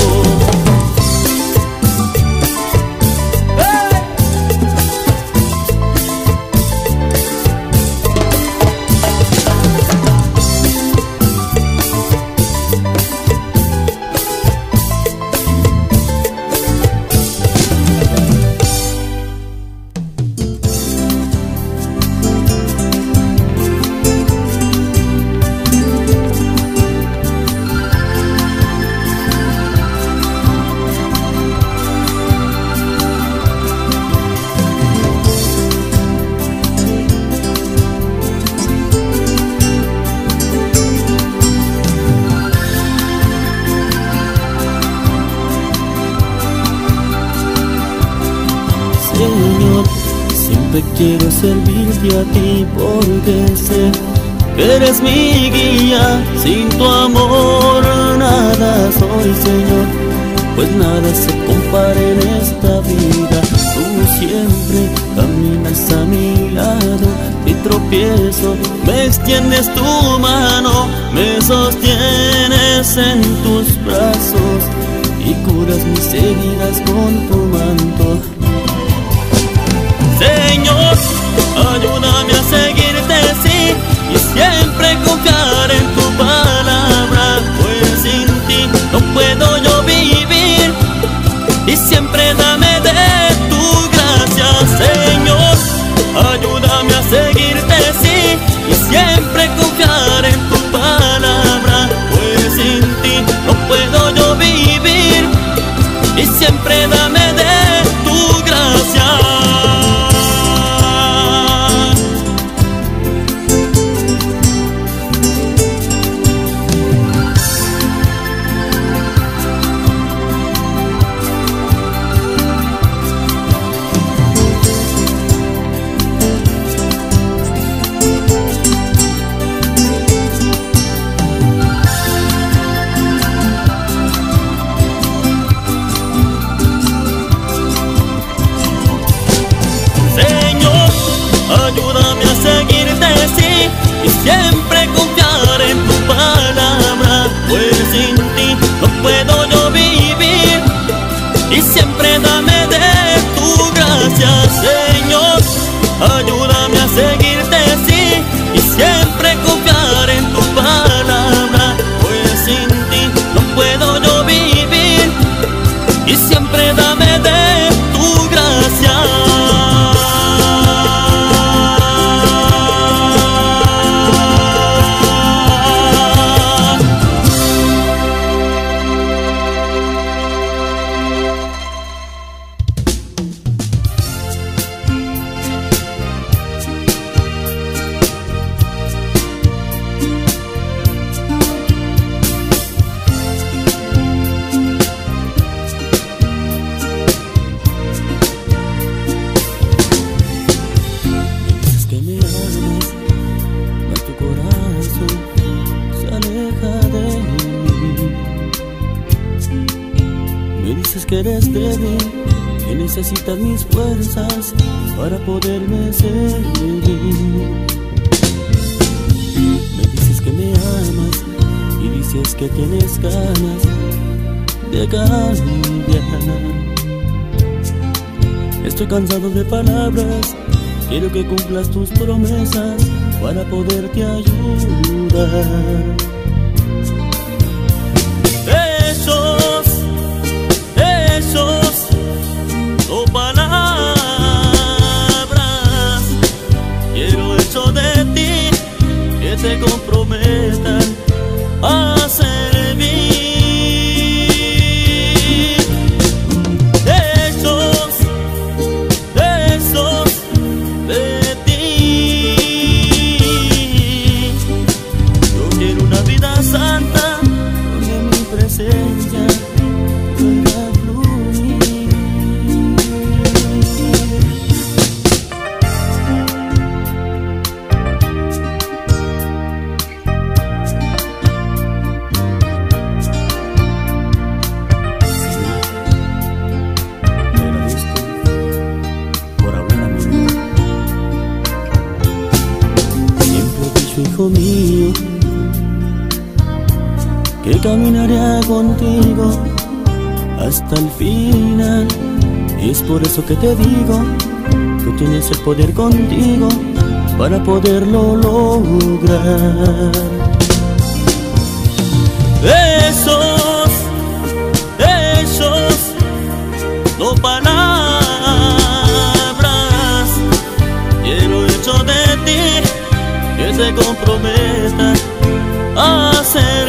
[SPEAKER 1] Señor, siempre quiero servirte a ti porque sé que eres mi guía. Sin tu amor nada soy, Señor, pues nada se compara en esta vida. Tú siempre caminas a mi lado, y tropiezo, me extiendes tu mano, me sostienes en tus brazos y curas mis heridas con tu manto. Señor, ayúdame a seguirte, sí, y siempre confiar en tu palabra, pues sin ti no puedo yo vivir, y siempre dame de tu gracia. Señor, ayúdame a seguirte, sí, y siempre confiar en tu palabra, pues sin ti no puedo yo vivir, y siempre dame de tu gracia. Ayúdame a seguirte, sí, y siempre confiar en tu palabra, pues sin ti no puedo yo vivir, y siempre dame de tu gracia. Señor, ayúdame a seguirte, sí, y siempre confiar en tu palabra, pues sin ti no puedo yo vivir, y siempre dame de tu gracia. dices que eres débil, que necesitas mis fuerzas para poderme servir. Me dices que me amas y dices que tienes ganas de cambiar. Estoy cansado de palabras, quiero que cumplas tus promesas para poderte ayudar. Besos, besos, no palabras. Quiero eso de ti, que te comprometan a servir. Besos, besos de ti. Yo quiero una vida santa donde mi presencia pueda fluir. Te agradezco por hablar a mi vida. Siempre he dicho, hijo mío, que caminaré contigo hasta el final. Y es por eso que te digo, tú tienes el poder contigo para poderlo lograr. Besos, besos, no palabras. Quiero hecho de ti, que te comprometa a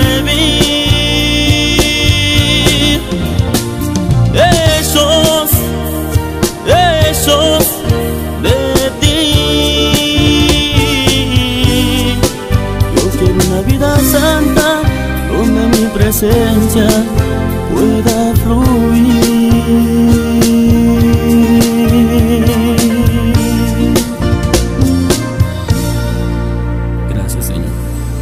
[SPEAKER 1] servir. Besos, besos de ti. Yo quiero una vida santa donde mi presencia pueda fluir. Gracias, Señor.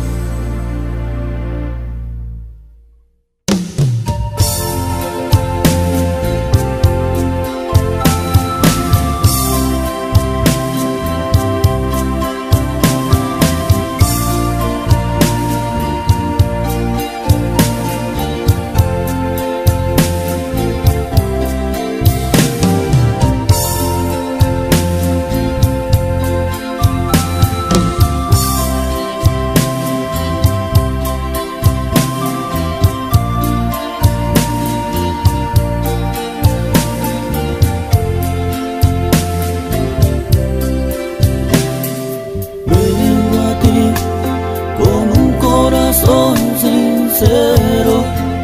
[SPEAKER 1] Sincero,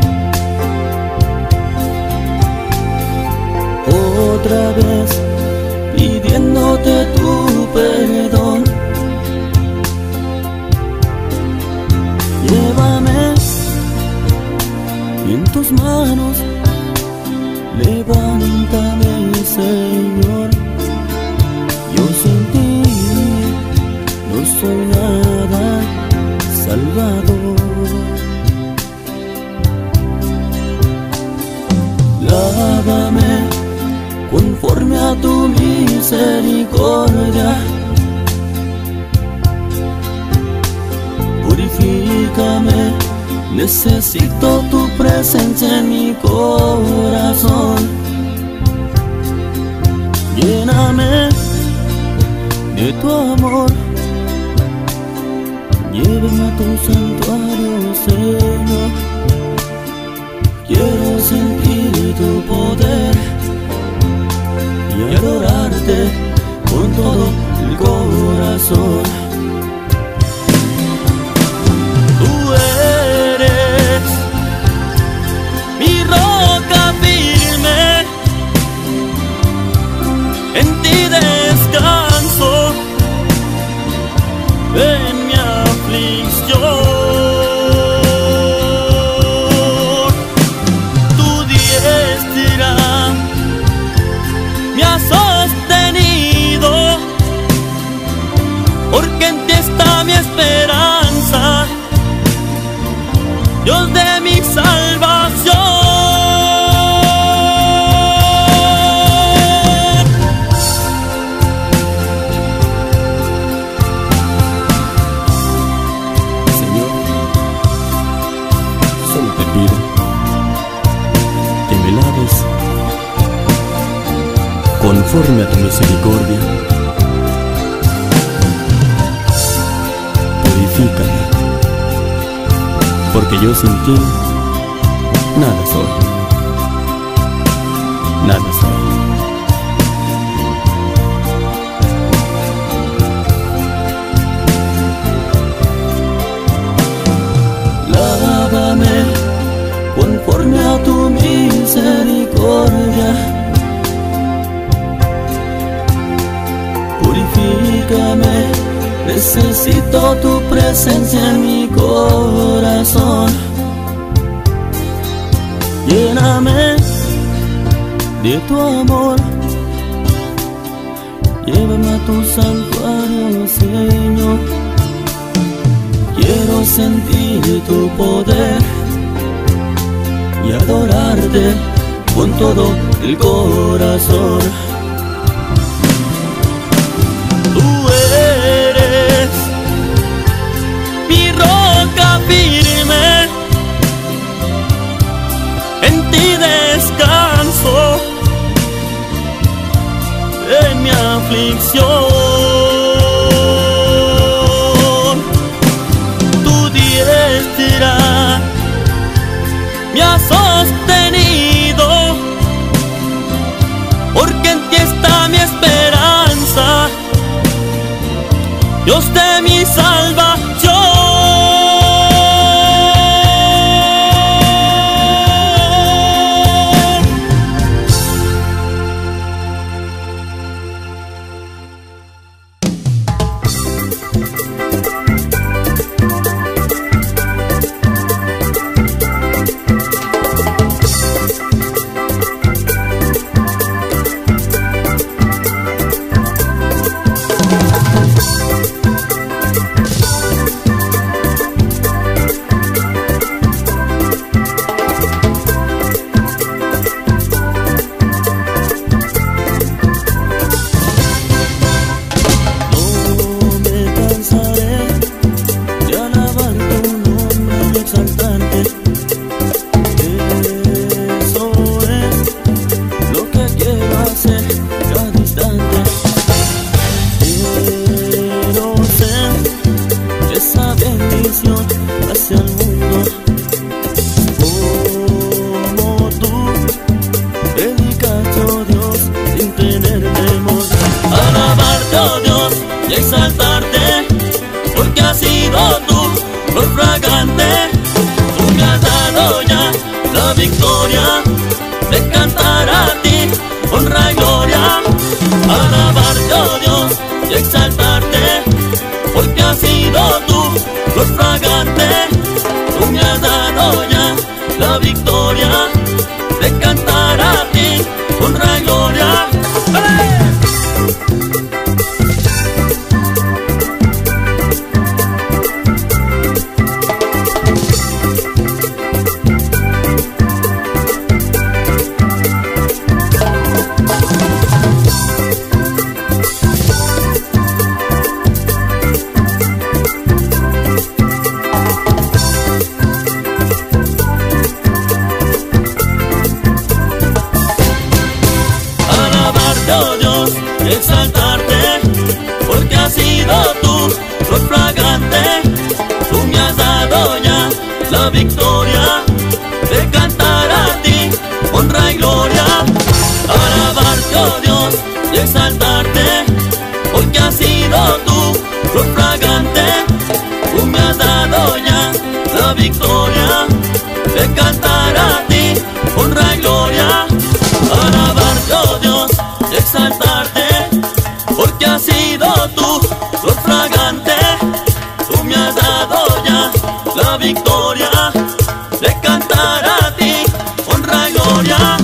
[SPEAKER 1] otra vez pidiéndote tu perdón. Llévame en tus manos, levántame, Señor. Yo sin ti no soy nada, Salvador. Lávame conforme a tu misericordia, purifícame, necesito tu presencia en mi corazón. Lléname de tu amor, llévame a tu santuario, Señor. Quiero sentir tu poder y adorarte con todo el corazón. Tú eres mi roca firme, en ti descanso en mi aflicción. Porque en ti está mi esperanza, Dios de mi salvación. conforme a tu misericordia. Purifícame, porque yo sin ti nada soy, nada soy. Lávame conforme a tu misericordia. Purifícame, necesito tu presencia en mi corazón. Lléname de tu amor, llévame a tu santuario, Señor. Quiero sentir tu poder y adorarte con todo el corazón. Tú eres mi roca firme, en ti descanso en mi aflicción. Tu diestra me ha sostenido, porque en ti está mi esperanza, Dios de mi salvación. Hacia el mundo como tú predicaste, oh Dios, sin tener temor. Alabarte, oh Dios, y exaltarte, porque has sido tú, flor fragante. Tú me has dado ya la victoria de cantar a ti, honra y gloria. Alabarte, oh Dios, y exaltarte, porque has sido tú, flor fragante. Tú me has dado ya la victoria de cantar a ti, honra y gloria. ¡Ale! Oh Dios, exaltarte, porque has sido tú, flor fragante. Tú me has dado ya la victoria de cantar a ti, honra y gloria. Alabarte, oh Dios, y exaltarte, porque has sido tú, flor fragante. Tú me has dado ya la victoria de cantar a ti, honra y gloria. Alabarte, oh Dios, exaltarte, porque has sido tú, flor fragante. Tú me has dado ya la victoria de cantar a ti, honra y gloria.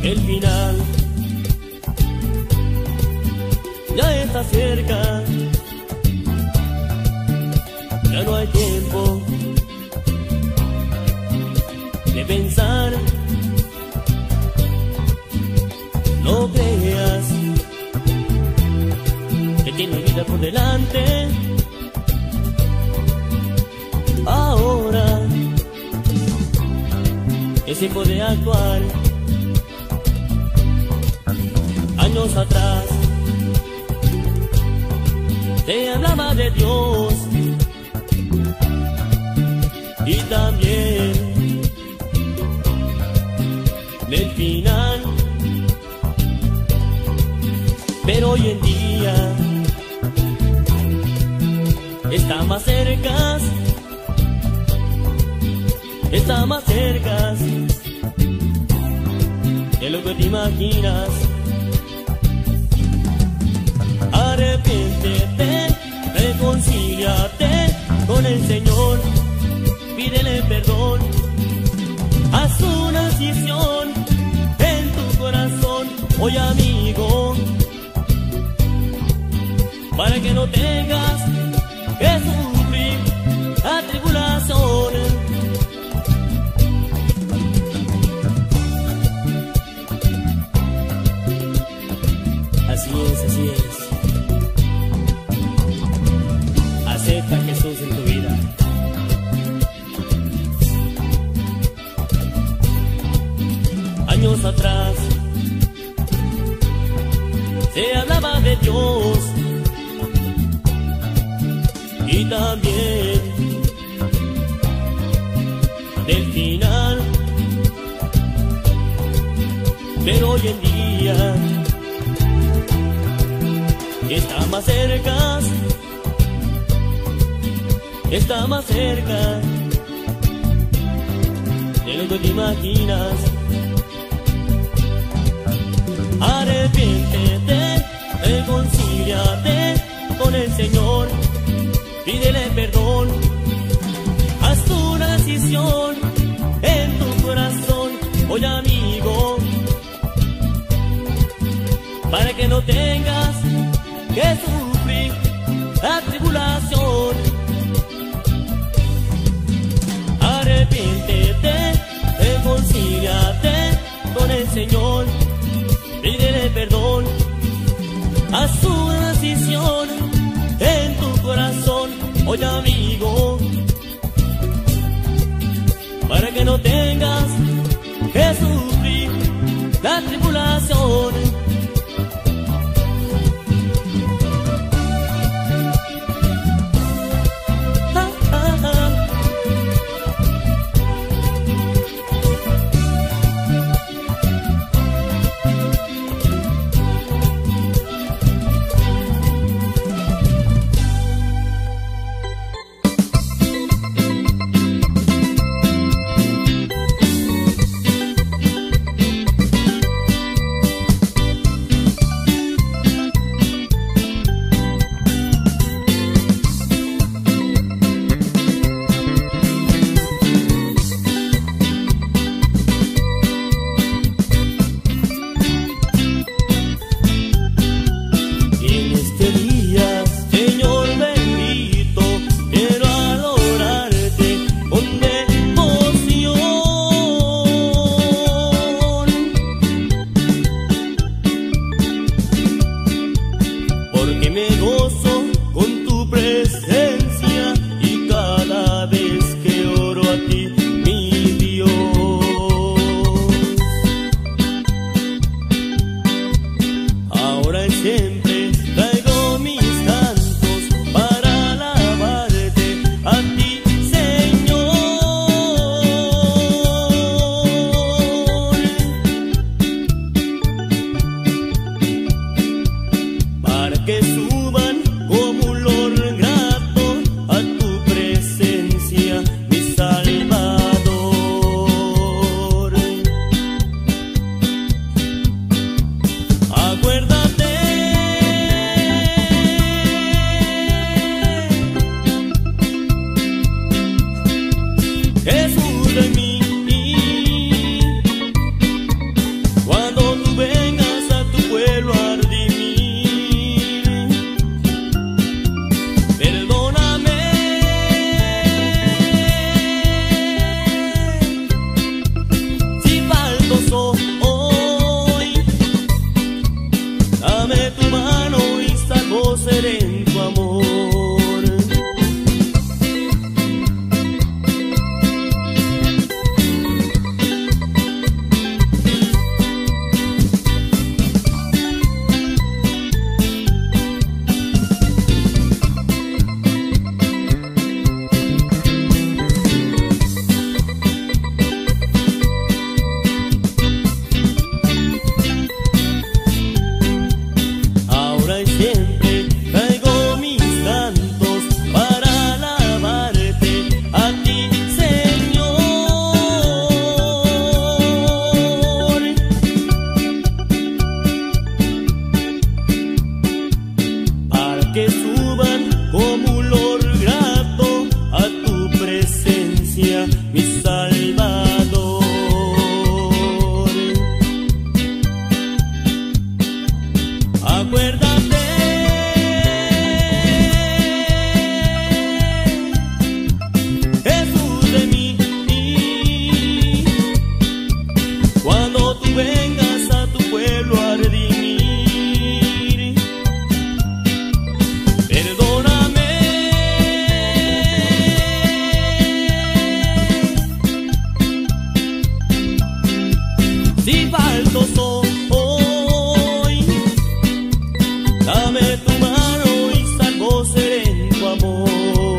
[SPEAKER 1] El final ya está cerca, ya no hay tiempo de pensar. No creas que tienes vida por delante. Ahora es tiempo de actuar. Años atrás te hablaba de Dios y también del final, pero hoy en día está más cerca, está más cerca de lo que te imaginas. Arrepiéntete, reconcíliate con el Señor, pídele perdón, haz una decisión en tu corazón, oye amigo, para que no tengas que sufrir la tribulación. Así es, así es. Acepta a Jesús en tu vida. Años atrás se hablaba de Dios y también del final, pero hoy en día está más cerca, está más cerca de lo que te imaginas. Arrepiéntete, reconcíliate con el Señor, pídele perdón, haz una decisión en tu corazón, oye amigo, para que no tengas que sufrir la tribulación. Arrepiéntete, reconcíliate con el Señor, pídele perdón, haz una decisión en tu corazón, oye amigo, para que no tengas que sufrir la tribulación. vengas a tu pueblo a redimir. Perdóname si falto soy, dame tu mano y salvo seré en tu amor.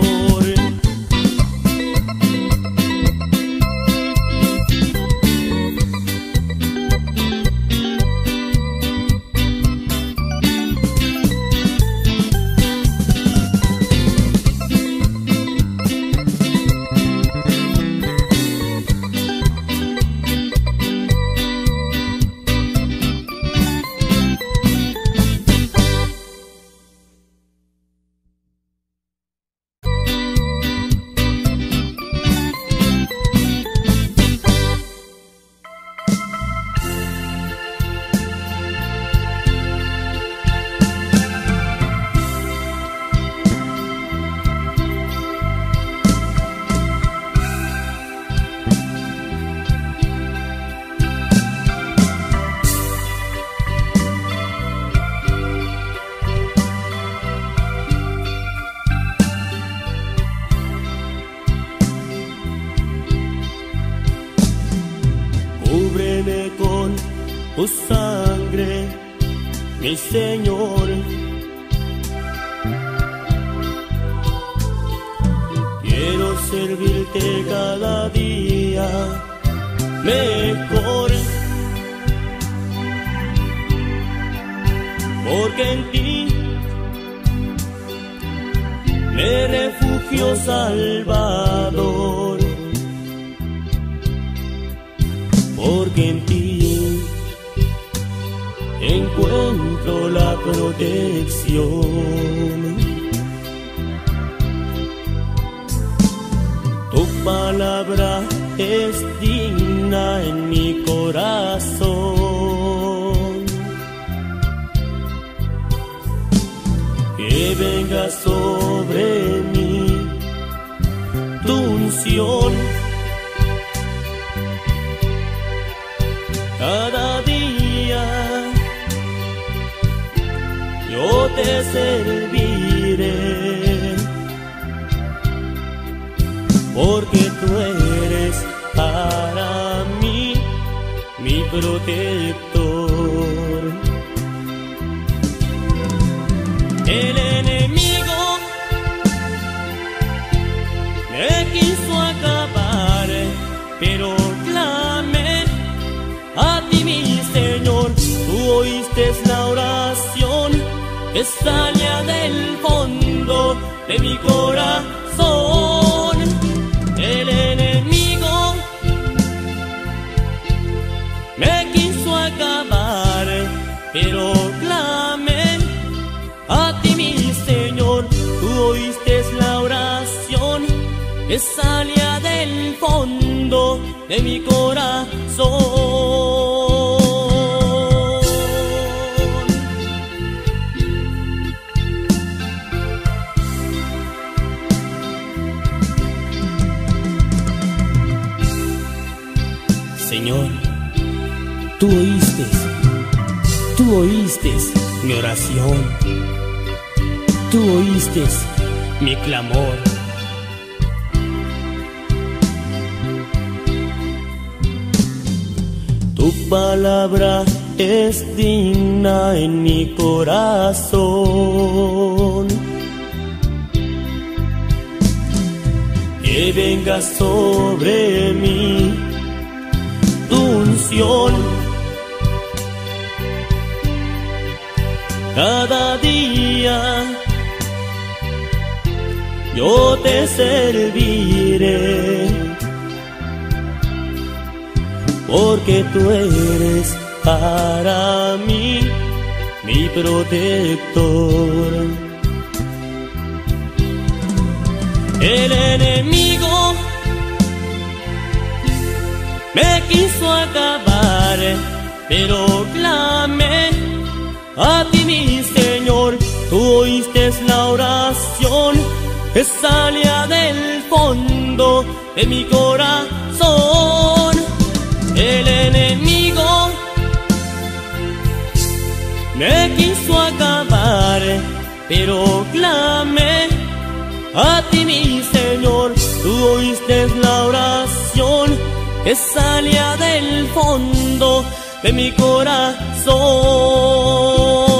[SPEAKER 1] Cúbreme con tu sangre, mi Señor. Quiero servirte cada día mejor, porque en ti me refugio Salvador. Porque en ti encuentro la protección. Tu palabra es digna en mi corazón. Que venga sobre mí tu unción. Cada día yo te serviré, porque tú eres para mí mi protector. El enemigo me quiso acabar, pero clamé a ti, mi Señor. Tú oíste la oración que salía del fondo de mi corazón. El enemigo me quiso acabar, pero clamé a ti, mi Señor. Tú oíste la oración que salía del fondo de mi corazón. Señor, tú oíste, tú oíste mi oración, tú oíste mi clamor. Tu palabra es digna en mi corazón. Que venga sobre mí tu unción. Cada día yo te serviré, porque tú eres para mí mi protector. El enemigo me quiso acabar, pero clamé a ti, mi Señor. Tú oíste la oración que salía del fondo de mi corazón. El enemigo acabar, pero clamé a ti, mi Señor. Tú oíste la oración que salía del fondo de mi corazón.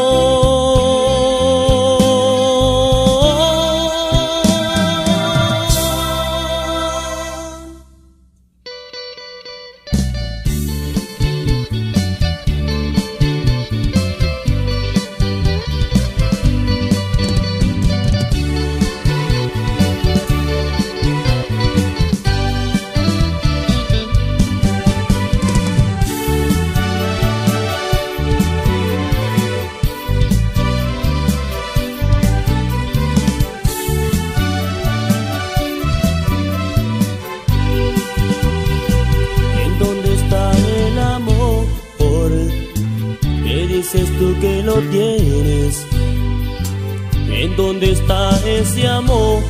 [SPEAKER 1] Dices tú que lo tienes, ¿en dónde está ese amor?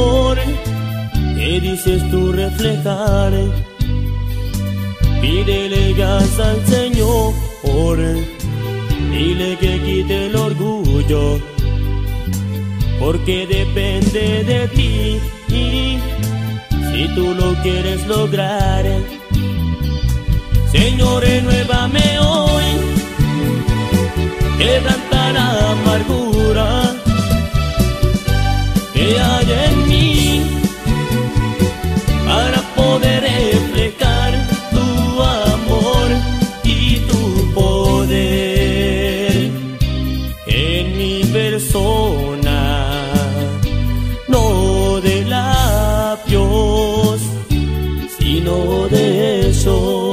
[SPEAKER 1] ¿Qué dices tú reflejar? Pídele gas al Señor, dile que quite el orgullo, porque depende de ti, si tú lo quieres lograr. Señor, renuévame hoy, quebranta la amargura que hay en mí, para poder reflejar tu amor y tu poder en mi persona, no de labios, sino de hechos.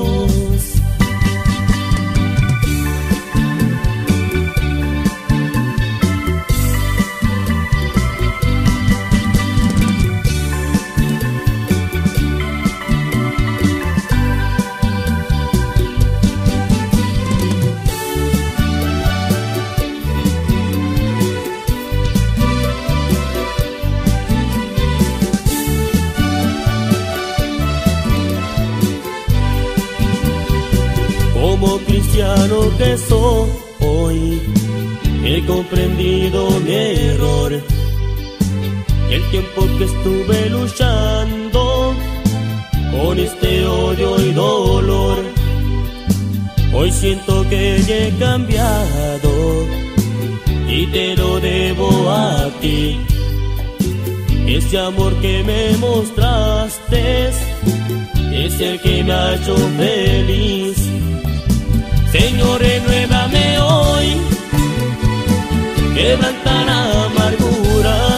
[SPEAKER 1] Como cristiano que soy, he comprendido mi error. El tiempo que estuve luchando con este odio y dolor, hoy siento que he cambiado y te lo debo a ti. Ese amor que me mostraste es el que me ha hecho feliz. Señor, renuévame hoy, quebranta la amargura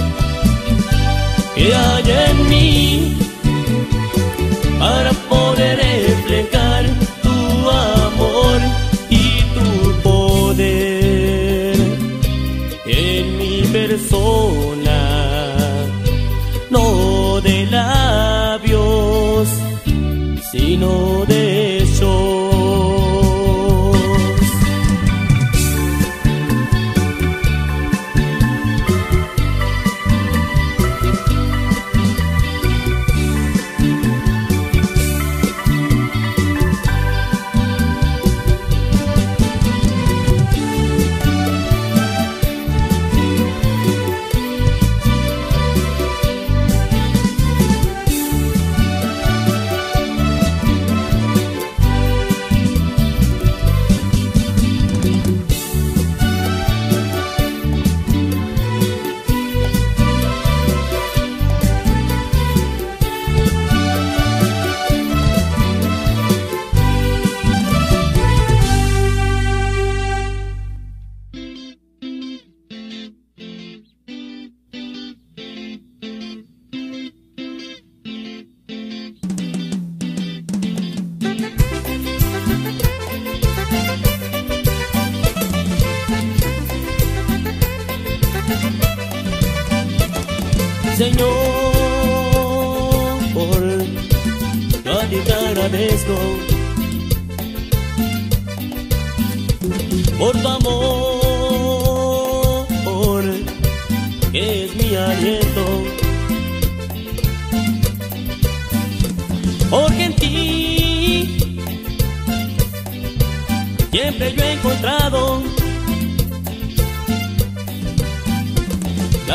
[SPEAKER 1] que hay en mí, para poder reflejar tu amor y tu poder en mi persona, no de labios, sino de hechos. Señor, yo a ti te agradezco por tu amor, que es mi aliento, porque en ti siempre yo he encontrado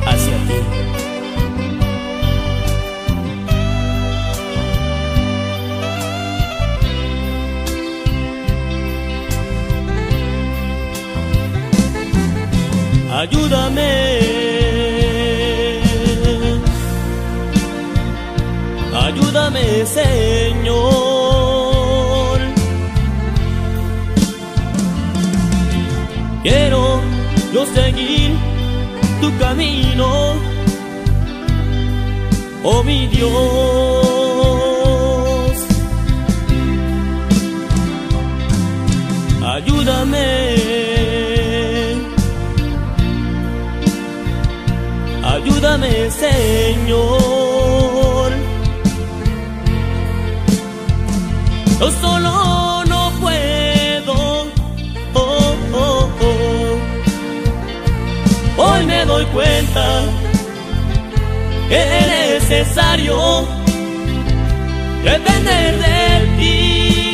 [SPEAKER 1] hacia ti. Ayúdame, ayúdame, Señor. Quiero yo seguir tu camino, oh mi Dios. Ayúdame, ayúdame, Señor. Yo solo no puedo, oh, oh, oh. Hoy me doy cuenta que es necesario depender de ti.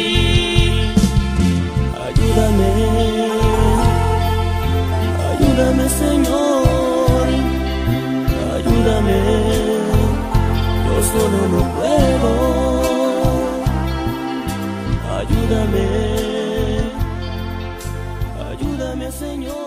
[SPEAKER 1] Ayúdame, ayúdame, Señor. Ayúdame, yo solo no puedo. Ayúdame, ayúdame, Señor.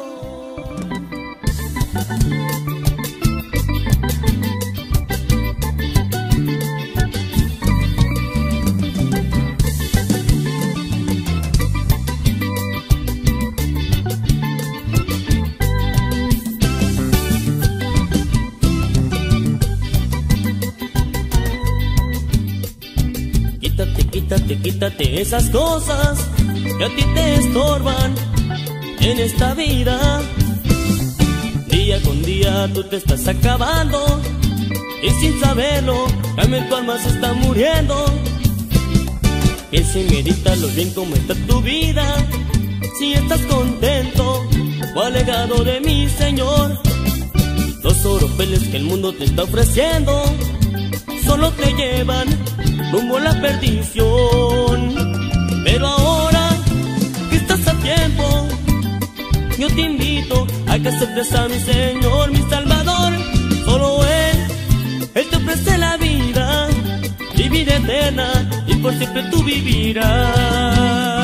[SPEAKER 1] Quítate, quítate esas cosas que a ti te estorban en esta vida. Día con día tú te estás acabando y sin saberlo, también tu alma se está muriendo. Piensa y medítalo bien cómo está tu vida. Si estás contento o alegado de mi Señor, los oropeles que el mundo te está ofreciendo solo te llevan rumbo a la perdición. Pero ahora que estás a tiempo, yo te invito a que aceptes a mi Señor, mi Salvador. Solo Él, Él te ofrece la vida y vida eterna, y por siempre tú vivirás.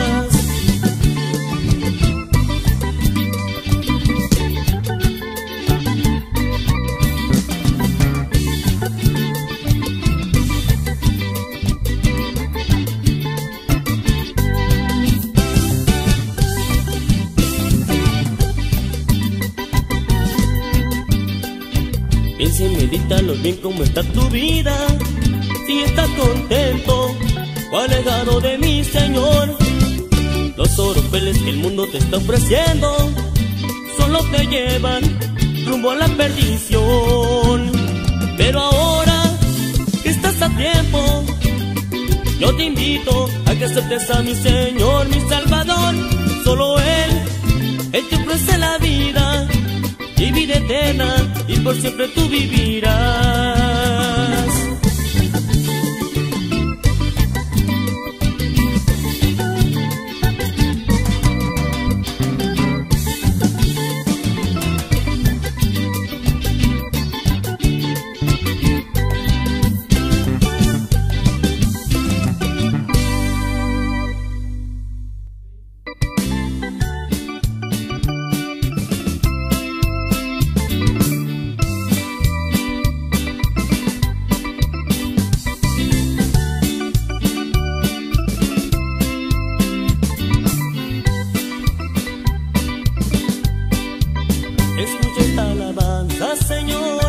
[SPEAKER 1] Piensa y medítalo bien cómo está tu vida. Si estás contento o alejado de mi Señor, los oropeles que el mundo te está ofreciendo solo te llevan rumbo a la perdición. Pero ahora que estás a tiempo, yo te invito a que aceptes a mi Señor, mi Salvador. Solo Él, Él te ofrece la vida y vida eterna, y por siempre tú vivirás. Escucha esta alabanza, Señor,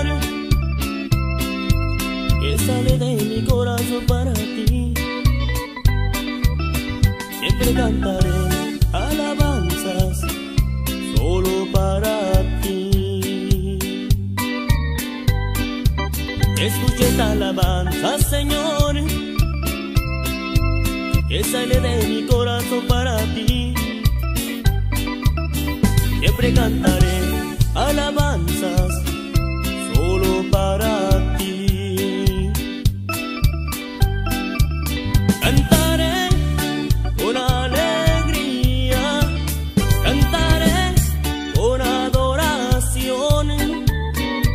[SPEAKER 1] que sale de mi corazón para ti. Siempre cantaré alabanzas solo para ti. Escucha esta alabanza, Señor, que sale de mi corazón para ti. Siempre cantaré alabanzas solo para ti. Cantaré con alegría, cantaré con adoración,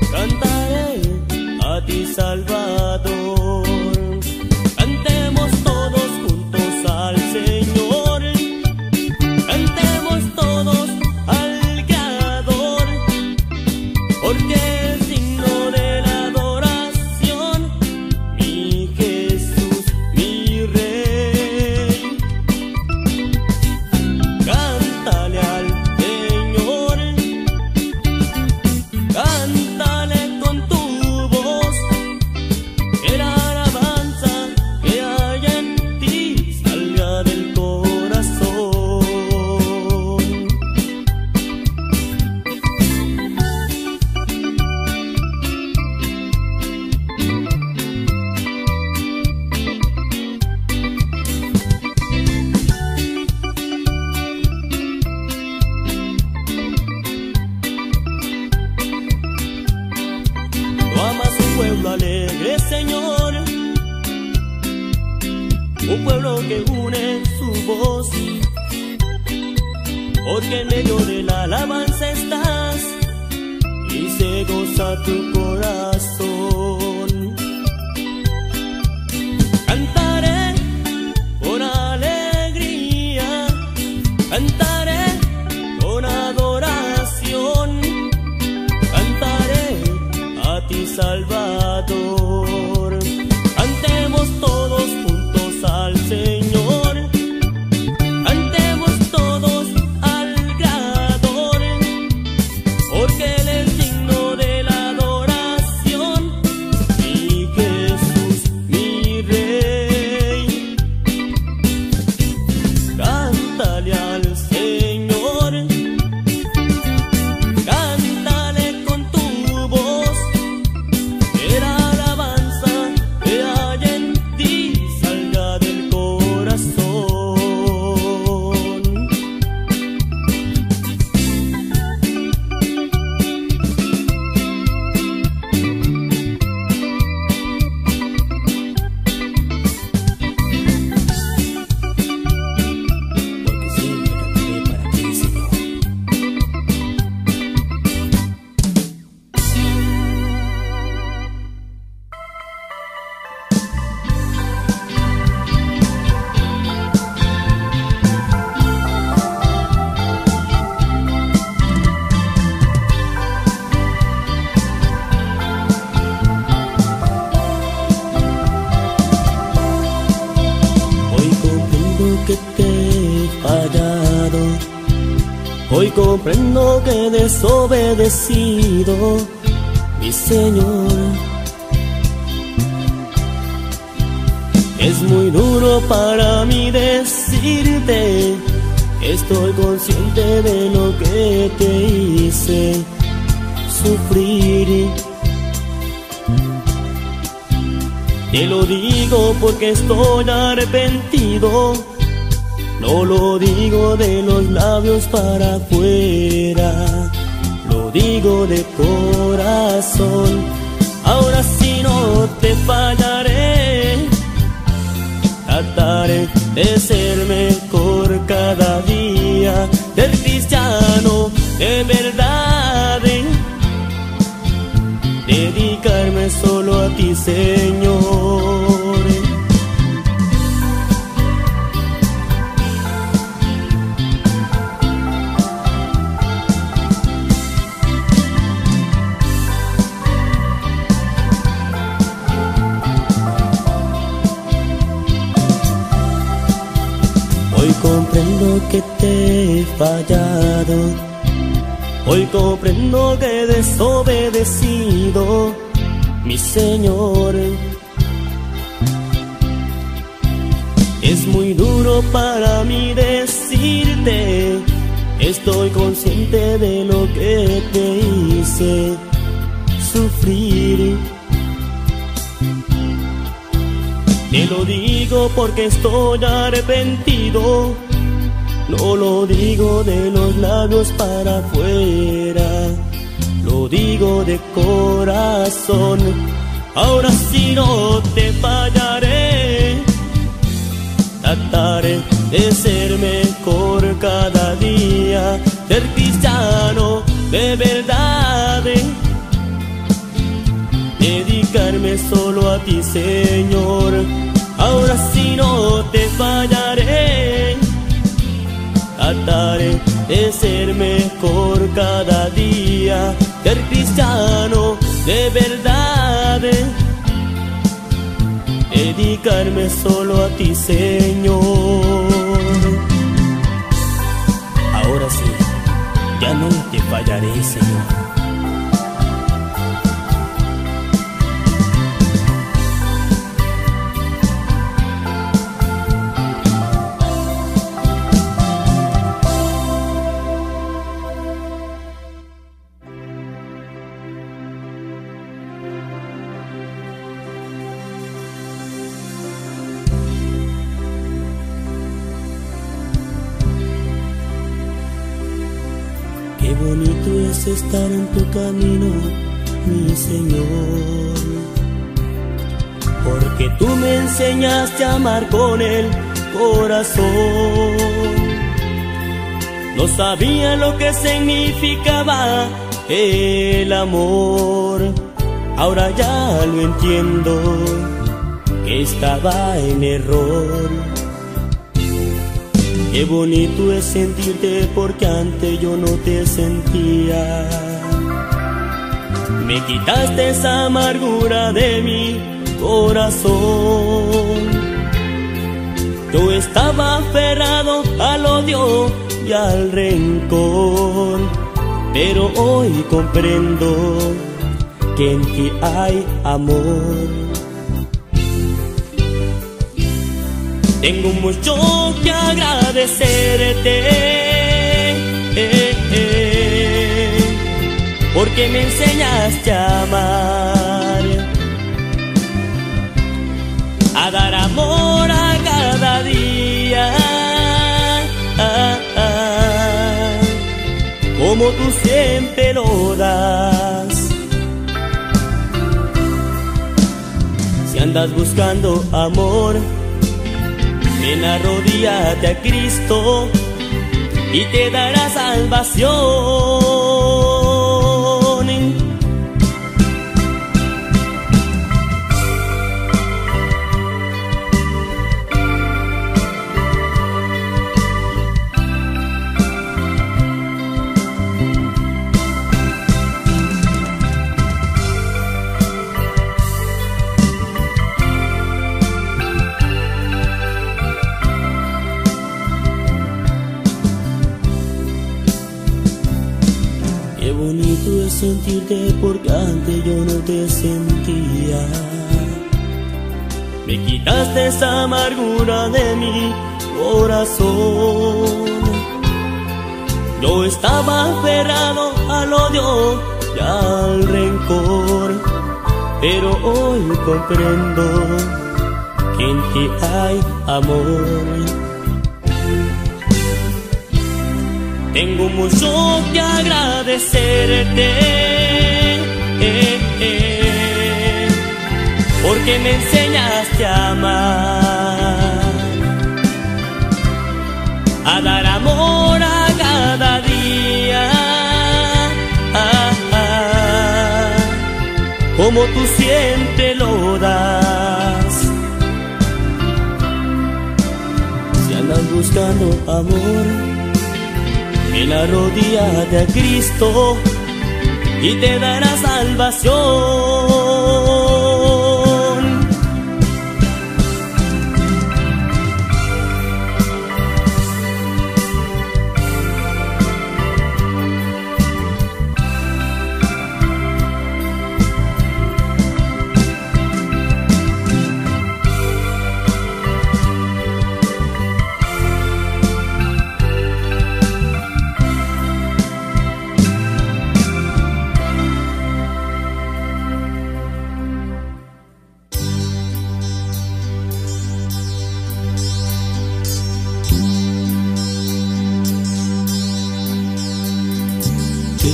[SPEAKER 1] porque en medio de la alabanza estás y se goza tu corazón. Cantaré con alegría, cantaré con adoración, cantaré a ti, Salvador. Cantemos todos juntos al Señor, cantemos todos al Creador, porque Él es digno de la adoración, mi Jesús, mi Rey. Cántale al Señor, cántale con tu voz, que la alabanza que hay en ti salga del corazón. Porque siempre cantaré para ti, Señor. Hoy comprendo que te he fallado, hoy comprendo que he desobedecido, mi Señor. Es muy duro para mí decirte que estoy consciente de lo que te hice sufrir. Te lo digo porque estoy arrepentido, no lo digo de los labios para afuera, lo digo de corazón. Ahora sí no te fallaré, trataré de ser mejor cada día, ser cristiano de verdad, dedicarme solo a ti, Señor. Hoy comprendo que te he fallado, hoy comprendo que he desobedecido, mi Señor. Es muy duro para mí decirte, estoy consciente de lo que te hice sufrir. Te lo digo porque estoy arrepentido, no lo digo de los labios para afuera, lo digo de corazón. Ahora sí no te fallaré, trataré de ser mejor cada día, ser cristiano de verdad, dedicarme solo a ti, Señor. Ahora sí no te fallaré, trataré de ser mejor cada día, ser cristiano de verdad, dedicarme solo a ti, Señor. Ahora sí, ya no te fallaré, Señor. Qué bonito es estar en tu camino, mi Señor, porque tú me enseñaste a amar con el corazón. no sabía lo que significaba el amor. Ahora ya lo entiendo, que estaba en error. Qué bonito es sentirte porque antes yo no te sentía. Me quitaste esa amargura de mi corazón. Yo estaba aferrado al odio y al rencor, pero hoy comprendo que en ti hay amor. Tengo mucho que agradecerte, eh, eh, porque me enseñaste a amar, a dar amor a cada día, ah, ah, como tú siempre lo das. Si andas buscando amor, ven, arrodíllate a Cristo y te dará salvación. Qué bonito es sentirte porque antes yo no te sentía. Me quitaste esa amargura de mi corazón. Yo estaba aferrado al odio y al rencor, pero hoy comprendo que en ti hay amor. Tengo mucho que agradecerte, eh, eh, porque me enseñaste a amar, a dar amor a cada día, ah, ah, como tú siempre lo das. Si andas buscando amor, en la rodilla de Cristo y te dará salvación. Te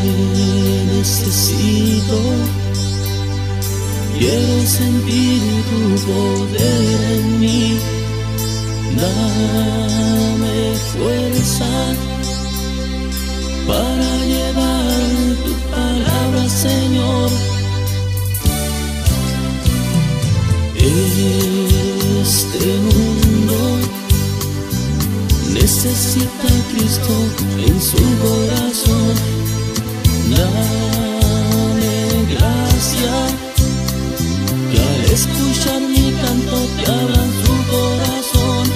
[SPEAKER 1] necesito, quiero sentir tu poder en mí. Dame fuerza para llevar tu palabra, Señor. Este mundo necesita a Cristo en su corazón. Dame gracia, que al escuchar mi canto te abran su corazón.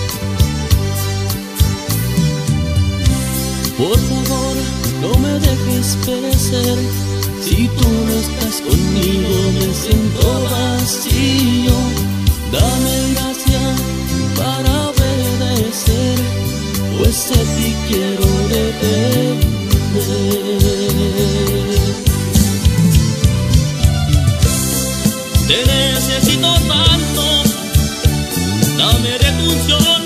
[SPEAKER 1] Por favor, no me dejes perecer, si tú no estás conmigo me siento vacío. Dame gracia para obedecer, pues de ti quiero depender. Te necesito tanto, dame de tu unción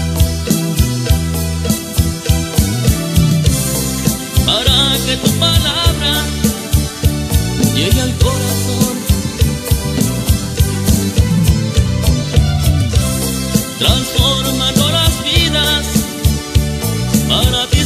[SPEAKER 1] para que tu palabra llegue al corazón, transformando las vidas para ti.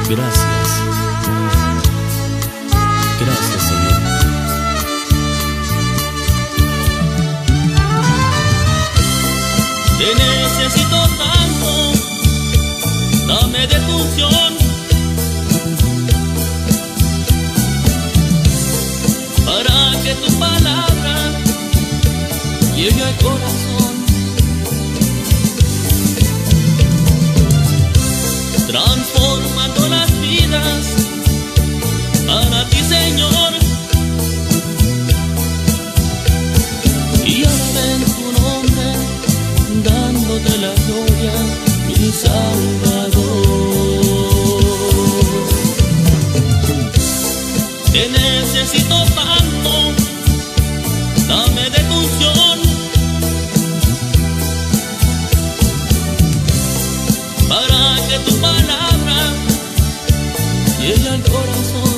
[SPEAKER 1] Gracias, gracias Señor. Te necesito tanto, dame de tu unción, para que tu palabra llegue al corazón, transformando las vidas para ti, Señor, y ahora en tu nombre, dándote la gloria, mi Salvador. Te necesito tanto, dame de tu unción, para que tu palabra llegue al corazón.